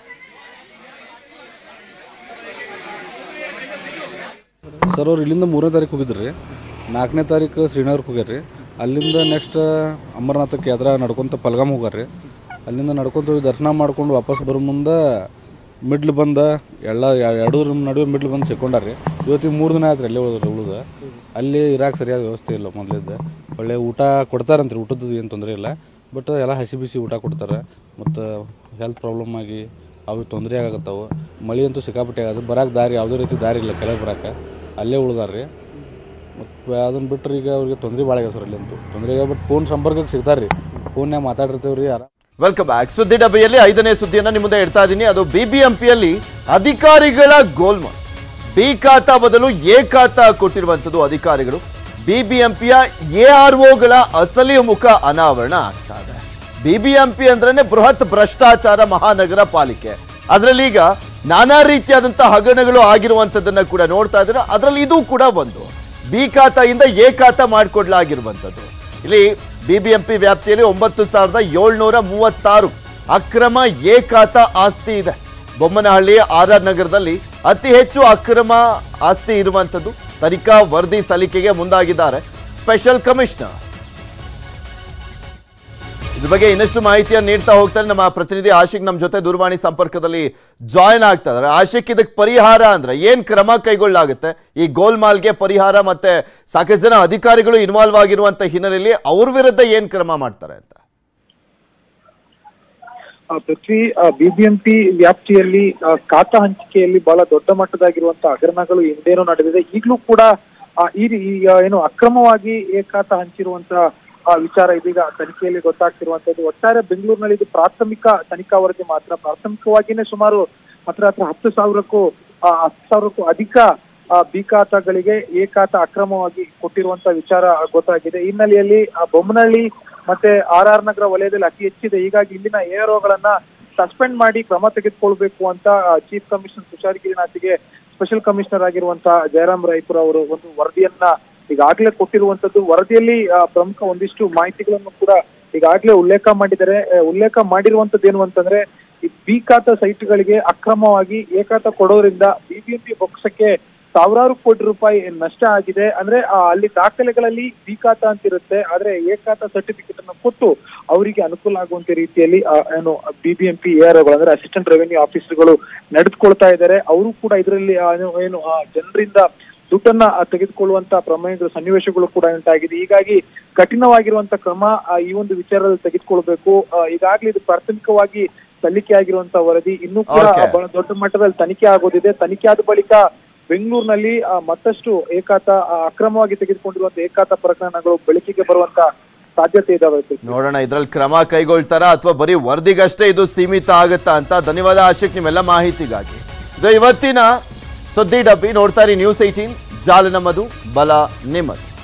ಸರ್ ಅವ್ರು ಇಲ್ಲಿಂದ ಮೂರನೇ ತಾರೀಕು ಹೋಗಿದ್ರಿ, ನಾಲ್ಕನೇ ತಾರೀಕು ಶ್ರೀನಗರಕ್ಕೆ ಹೋಗ್ಯಾರ್ರಿ. ಅಲ್ಲಿಂದ ನೆಕ್ಸ್ಟ್ ಅಮರನಾಥಕ್ಕೆ ಯಾತ್ರಾ ನಡ್ಕೊತ ಪಲ್ಗಾಮ್ ಹೋಗ್ಯಾರ್ರಿ. ಅಲ್ಲಿಂದ ನಡ್ಕೊತ ದರ್ಶನ ಮಾಡ್ಕೊಂಡು ವಾಪಸ್ ಬರೋ ಮುಂದೆ ಮಿಡ್ಲ್ ಬಂದ ಎಲ್ಲ ಎರಡು ನಡುವೆ ಮಿಡ್ಲ್ ಬಂದು ಸಿಕ್ಕೊಂಡಾರ್ರಿ. ಇವತ್ತಿಗೆ ಮೂರು ದಿನ ಆಯ್ತು ಅಲ್ಲೇ ಹೋದ್ರೆ ಉಳಿದ. ಅಲ್ಲಿ ಇರಾಕೆ ಸರಿಯಾದ ವ್ಯವಸ್ಥೆ ಇಲ್ಲ. ಮೊದಲಿದ್ದ ಒಳ್ಳೆ ಊಟ ಕೊಡ್ತಾರಂತ್ರಿ, ಊಟದ್ದು ಏನು ತೊಂದರೆ ಇಲ್ಲ. ಬಟ್ ಎಲ್ಲ ಹಸಿ ಬಿಸಿ ಊಟ ಕೊಡ್ತಾರೆ. ಮತ್ತು ಹೆಲ್ತ್ ಪ್ರಾಬ್ಲಮ್ ಆಗಿ ಅವು ತೊಂದರೆ ಆಗತ್ತವು. ಮಳೆ ಅಂತೂ ಸಿಕ್ಕಾಪಟ್ಟೆ ಆಗೋದು, ಬರೋಕೆ ದಾರಿ ಯಾವುದೇ ರೀತಿ ದಾರಿ ಇಲ್ಲ ಕೆಳಗೆ ಬರೋಕೆ. ಅಲ್ಲೇ ಉಳ್ದಾರ್ರಿ. ಮತ್ತು ಅದನ್ನು ಬಿಟ್ಟರೆ ಈಗ ಅವ್ರಿಗೆ ತೊಂದರೆ ಭಾಳ ಆಗ್ಯಾವ ಸರ್. ಅಲ್ಲಂತೂ ತೊಂದರೆ ಆಗ್ಯಾವ. ಬಟ್ ಫೋನ್ ಸಂಪರ್ಕಕ್ಕೆ ಸಿಗ್ತಾರೆ ರೀ, ಫೋನ್ಯಾಗ ಮಾತಾಡಿರ್ತೇವೆ ರೀ. ಆರಾಮ. Welcome back. ಸುದ್ದಿ ಡಬ್ಬಿಯಲ್ಲಿ ಐದನೇ ಸುದ್ದಿಯನ್ನು ನಿಮ್ಮ ಮುಂದೆ ಇಡ್ತಾ ಇದ್ದೀನಿ. ಅದು ಬಿಬಿಎಂಪಿಯಲ್ಲಿ ಅಧಿಕಾರಿಗಳ ಗೋಲ್ಮಾಲ್. ಬಿ ಖಾತಾ ಬದಲು ಎ ಖಾತಾ ಕೊಟ್ಟಿರುವಂಥದ್ದು ಅಧಿಕಾರಿಗಳು. ಬಿಬಿಎಂಪಿಯ ಎ ಆರ್ ಒಗಳ ಅಸಲಿ ಮುಖ ಅನಾವರಣ ಆಗ್ತಾ ಇದೆ. ಬಿಬಿಎಂಪಿ ಅಂದ್ರೇನೆ ಬೃಹತ್ ಭ್ರಷ್ಟಾಚಾರ ಮಹಾನಗರ ಪಾಲಿಕೆ. ಅದರಲ್ಲಿ ಈಗ ನಾನಾ ರೀತಿಯಾದಂತಹ ಹಗರಣಗಳು ಆಗಿರುವಂತದ್ದನ್ನ ಕೂಡ ನೋಡ್ತಾ ಇದ್ರೆ ಅದರಲ್ಲಿ ಇದು ಕೂಡ ಒಂದು. ಬಿ ಖಾತಾಯಿಂದ ಎ ಖಾತಾ ಮಾಡಿಕೊಡ್ಲಾಗಿರುವಂಥದ್ದು. ಇಲ್ಲಿ ಬಿಬಿಎಂಪಿ ವ್ಯಾಪ್ತಿಯಲ್ಲಿ ಒಂಬತ್ತು ಸಾವಿರದ ಏಳ್ನೂರ ಮೂವತ್ತಾರು ಅಕ್ರಮ ಎ ಖಾತಾ ಆಸ್ತಿ ಇದೆ. ಬೊಮ್ಮನಹಳ್ಳಿ ಆರ್ ಆರ್ ನಗರದಲ್ಲಿ ಅತಿ ಹೆಚ್ಚು ಅಕ್ರಮ ಆಸ್ತಿ ಇರುವಂಥದ್ದು. ತನಿಖಾ ವರದಿ ಸಲ್ಲಿಕೆಗೆ ಮುಂದಾಗಿದ್ದಾರೆ ಸ್ಪೆಷಲ್ ಕಮಿಷನರ್. ಇದ್ರ ಬಗ್ಗೆ ಇನ್ನಷ್ಟು ಮಾಹಿತಿಯನ್ನು ನೀಡ್ತಾ ಹೋಗ್ತಾರೆ ನಮ್ಮ ಪ್ರತಿನಿಧಿ ಆಶಿಕ್ ನಮ್ಮ ಜೊತೆ ದೂರವಾಣಿ ಸಂಪರ್ಕದಲ್ಲಿ ಜಾಯಿನ್ ಆಗ್ತಾ ಇದ್ದಾರೆ. ಆಶಿಕ್, ಇದಕ್ಕೆ ಪರಿಹಾರ ಅಂದ್ರೆ ಏನ್ ಕ್ರಮ ಕೈಗೊಳ್ಳಲಾಗುತ್ತೆ? ಈ ಗೋಲ್ಮಾಲ್ಗೆ ಪರಿಹಾರ ಮತ್ತೆ ಸಾಕಷ್ಟು ಜನ ಅಧಿಕಾರಿಗಳು ಇನ್ವಾಲ್ವ್ ಆಗಿರುವಂತ ಹಿನ್ನೆಲೆಯಲ್ಲಿ ಅವ್ರ ವಿರುದ್ಧ ಏನ್ ಕ್ರಮ ಮಾಡ್ತಾರೆ ಅಂತ? ಪೃಥ್ವಿ, ಬಿಬಿಎಂಪಿ ವ್ಯಾಪ್ತಿಯಲ್ಲಿ ಖಾತಾ ಹಂಚಿಕೆಯಲ್ಲಿ ಬಹಳ ದೊಡ್ಡ ಮಟ್ಟದಾಗಿರುವಂತಹ ಹಗರಣಗಳು ಹಿಂದೇನೋ ನಡೆದಿದೆ. ಈಗಲೂ ಕೂಡ ಈ ಏನು ಅಕ್ರಮವಾಗಿ ಏಕಾತ ಹಂಚಿರುವಂತ ವಿಚಾರ ಇದೀಗ ತನಿಖೆಯಲ್ಲಿ ಗೊತ್ತಾಗ್ತಿರುವಂತದ್ದು. ಒಟ್ಟಾರೆ ಬೆಂಗಳೂರಿನಲ್ಲಿ ಇದು ಪ್ರಾಥಮಿಕ ತನಿಖಾ ವರದಿ ಮಾತ್ರ. ಪ್ರಾಥಮಿಕವಾಗಿನೇ ಸುಮಾರು ಹತ್ರ ಹತ್ರ ಹತ್ತು ಸಾವಿರಕ್ಕೂ ಹತ್ತು ಸಾವಿರಕ್ಕೂ ಅಧಿಕ ಬಿ ಖಾತಾಗಳಿಗೆ ಎ ಖಾತಾ ಅಕ್ರಮವಾಗಿ ಕೊಟ್ಟಿರುವಂತ ವಿಚಾರ ಗೊತ್ತಾಗಿದೆ. ಈ ಹಿನ್ನೆಲೆಯಲ್ಲಿ ಬೊಮ್ಮನಹಳ್ಳಿ ಮತ್ತೆ ಆರ್ ಆರ್ ನಗರ ವಲಯದಲ್ಲಿ ಅತಿ ಹೆಚ್ಚಿದೆ. ಹೀಗಾಗಿ ಇಲ್ಲಿನ ಎಆರ್ಒಗಳನ್ನ ಸಸ್ಪೆಂಡ್ ಮಾಡಿ ಕ್ರಮ ತೆಗೆದುಕೊಳ್ಬೇಕು ಅಂತ ಚೀಫ್ ಕಮಿಷನರ್ ತುಷಾರ್ ಗಿರಿನಾಥ್ಗೆ ಸ್ಪೆಷಲ್ ಕಮಿಷನರ್ ಆಗಿರುವಂತಹ ಜಯರಾಮ್ ರಾಯ್ಪುರ್ ಅವರು ಒಂದು ವರದಿಯನ್ನ ಈಗಾಗಲೇ ಕೊಟ್ಟಿರುವಂತದ್ದು. ವರದಿಯಲ್ಲಿ ಪ್ರಮುಖ ಒಂದಿಷ್ಟು ಮಾಹಿತಿಗಳನ್ನು ಕೂಡ ಈಗಾಗಲೇ ಉಲ್ಲೇಖ ಮಾಡಿದ್ದಾರೆ. ಉಲ್ಲೇಖ ಮಾಡಿರುವಂತದ್ದು ಏನು ಅಂತಂದ್ರೆ, ಈ ಬಿ ಖಾತಾ ಸೈಟ್ಗಳಿಗೆ ಅಕ್ರಮವಾಗಿ ಏಕಾತ ಕೊಡೋದ್ರಿಂದ ಬಿಬಿಎಂಪಿ ಬೊಕ್ಕಸಕ್ಕೆ ಸಾವಿರಾರು ಕೋಟಿ ರೂಪಾಯಿ ನಷ್ಟ ಆಗಿದೆ. ಅಂದ್ರೆ ಅಲ್ಲಿ ದಾಖಲೆಗಳಲ್ಲಿ ಬಿ ಖಾತಾ ಅಂತ ಇರುತ್ತೆ, ಆದ್ರೆ ಏಕಾತ ಸರ್ಟಿಫಿಕೇಟ್ ಅನ್ನು ಕೊಟ್ಟು ಅವರಿಗೆ ಅನುಕೂಲ ಆಗುವಂತ ರೀತಿಯಲ್ಲಿ ಏನು ಬಿಬಿಎಂಪಿ ಎಆರ್ಒಗಳು ಅಂದ್ರೆ ಅಸಿಸ್ಟೆಂಟ್ ರೆವೆನ್ಯೂ ಆಫೀಸರ್ಗಳು ನಡೆದುಕೊಳ್ತಾ ಇದ್ದಾರೆ. ಅವರು ಕೂಡ ಇದರಲ್ಲಿ ಏನು ಜನರಿಂದ ದುಡ್ಡನ್ನ ತೆಗೆದುಕೊಳ್ಳುವಂತ ಪ್ರಮೇಯಗಳು ಸನ್ನಿವೇಶಗಳು ಕೂಡ ಉಂಟಾಗಿದೆ. ಹೀಗಾಗಿ ಕಠಿಣವಾಗಿರುವಂತ ಕ್ರಮ ಈ ಒಂದು ವಿಚಾರದಲ್ಲಿ ತೆಗೆದುಕೊಳ್ಬೇಕು. ಈಗಾಗಲೇ ಇದು ಪ್ರಾಥಮಿಕವಾಗಿ ಸಲ್ಲಿಕೆ ಆಗಿರುವಂತಹ ವರದಿ, ಇನ್ನೂ ಕೂಡ ಬಹಳ ದೊಡ್ಡ ಮಟ್ಟದಲ್ಲಿ ತನಿಖೆ ಆಗೋದಿದೆ. ತನಿಖೆ ಆದ ಬಳಿಕ ಬೆಂಗಳೂರಿನಲ್ಲಿ ಮತ್ತಷ್ಟು ಏಕಾತ ಅಕ್ರಮವಾಗಿ ತೆಗೆದುಕೊಂಡಿರುವಂತಹ ಏಕಾತ ಪ್ರಕರಣಗಳು ಬೆಳಕಿಗೆ ಬರುವಂತ ಸಾಧ್ಯತೆ ಇದಾವೆ. ನೋಡೋಣ ಇದ್ರಲ್ಲಿ ಕ್ರಮ ಕೈಗೊಳ್ತಾರಾ ಅಥವಾ ಬರೀ ವರದಿಗಷ್ಟೇ ಇದು ಸೀಮಿತ ಆಗುತ್ತಾ ಅಂತ. ಧನ್ಯವಾದ ಆಶಿಕ್ ನಿಮ್ಮೆಲ್ಲ ಮಾಹಿತಿಗಾಗಿ. ಇದು ಇವತ್ತಿನ ಸುದ್ದಿ ಡಬ್ಬಿ. ನೋಡ್ತಾ ಇರಿ ನ್ಯೂಸ್ ಏಟೀನ್, ಜಾಲ ನಮ್ಮದು, ಬಲ ನಿಮ್ಮದು.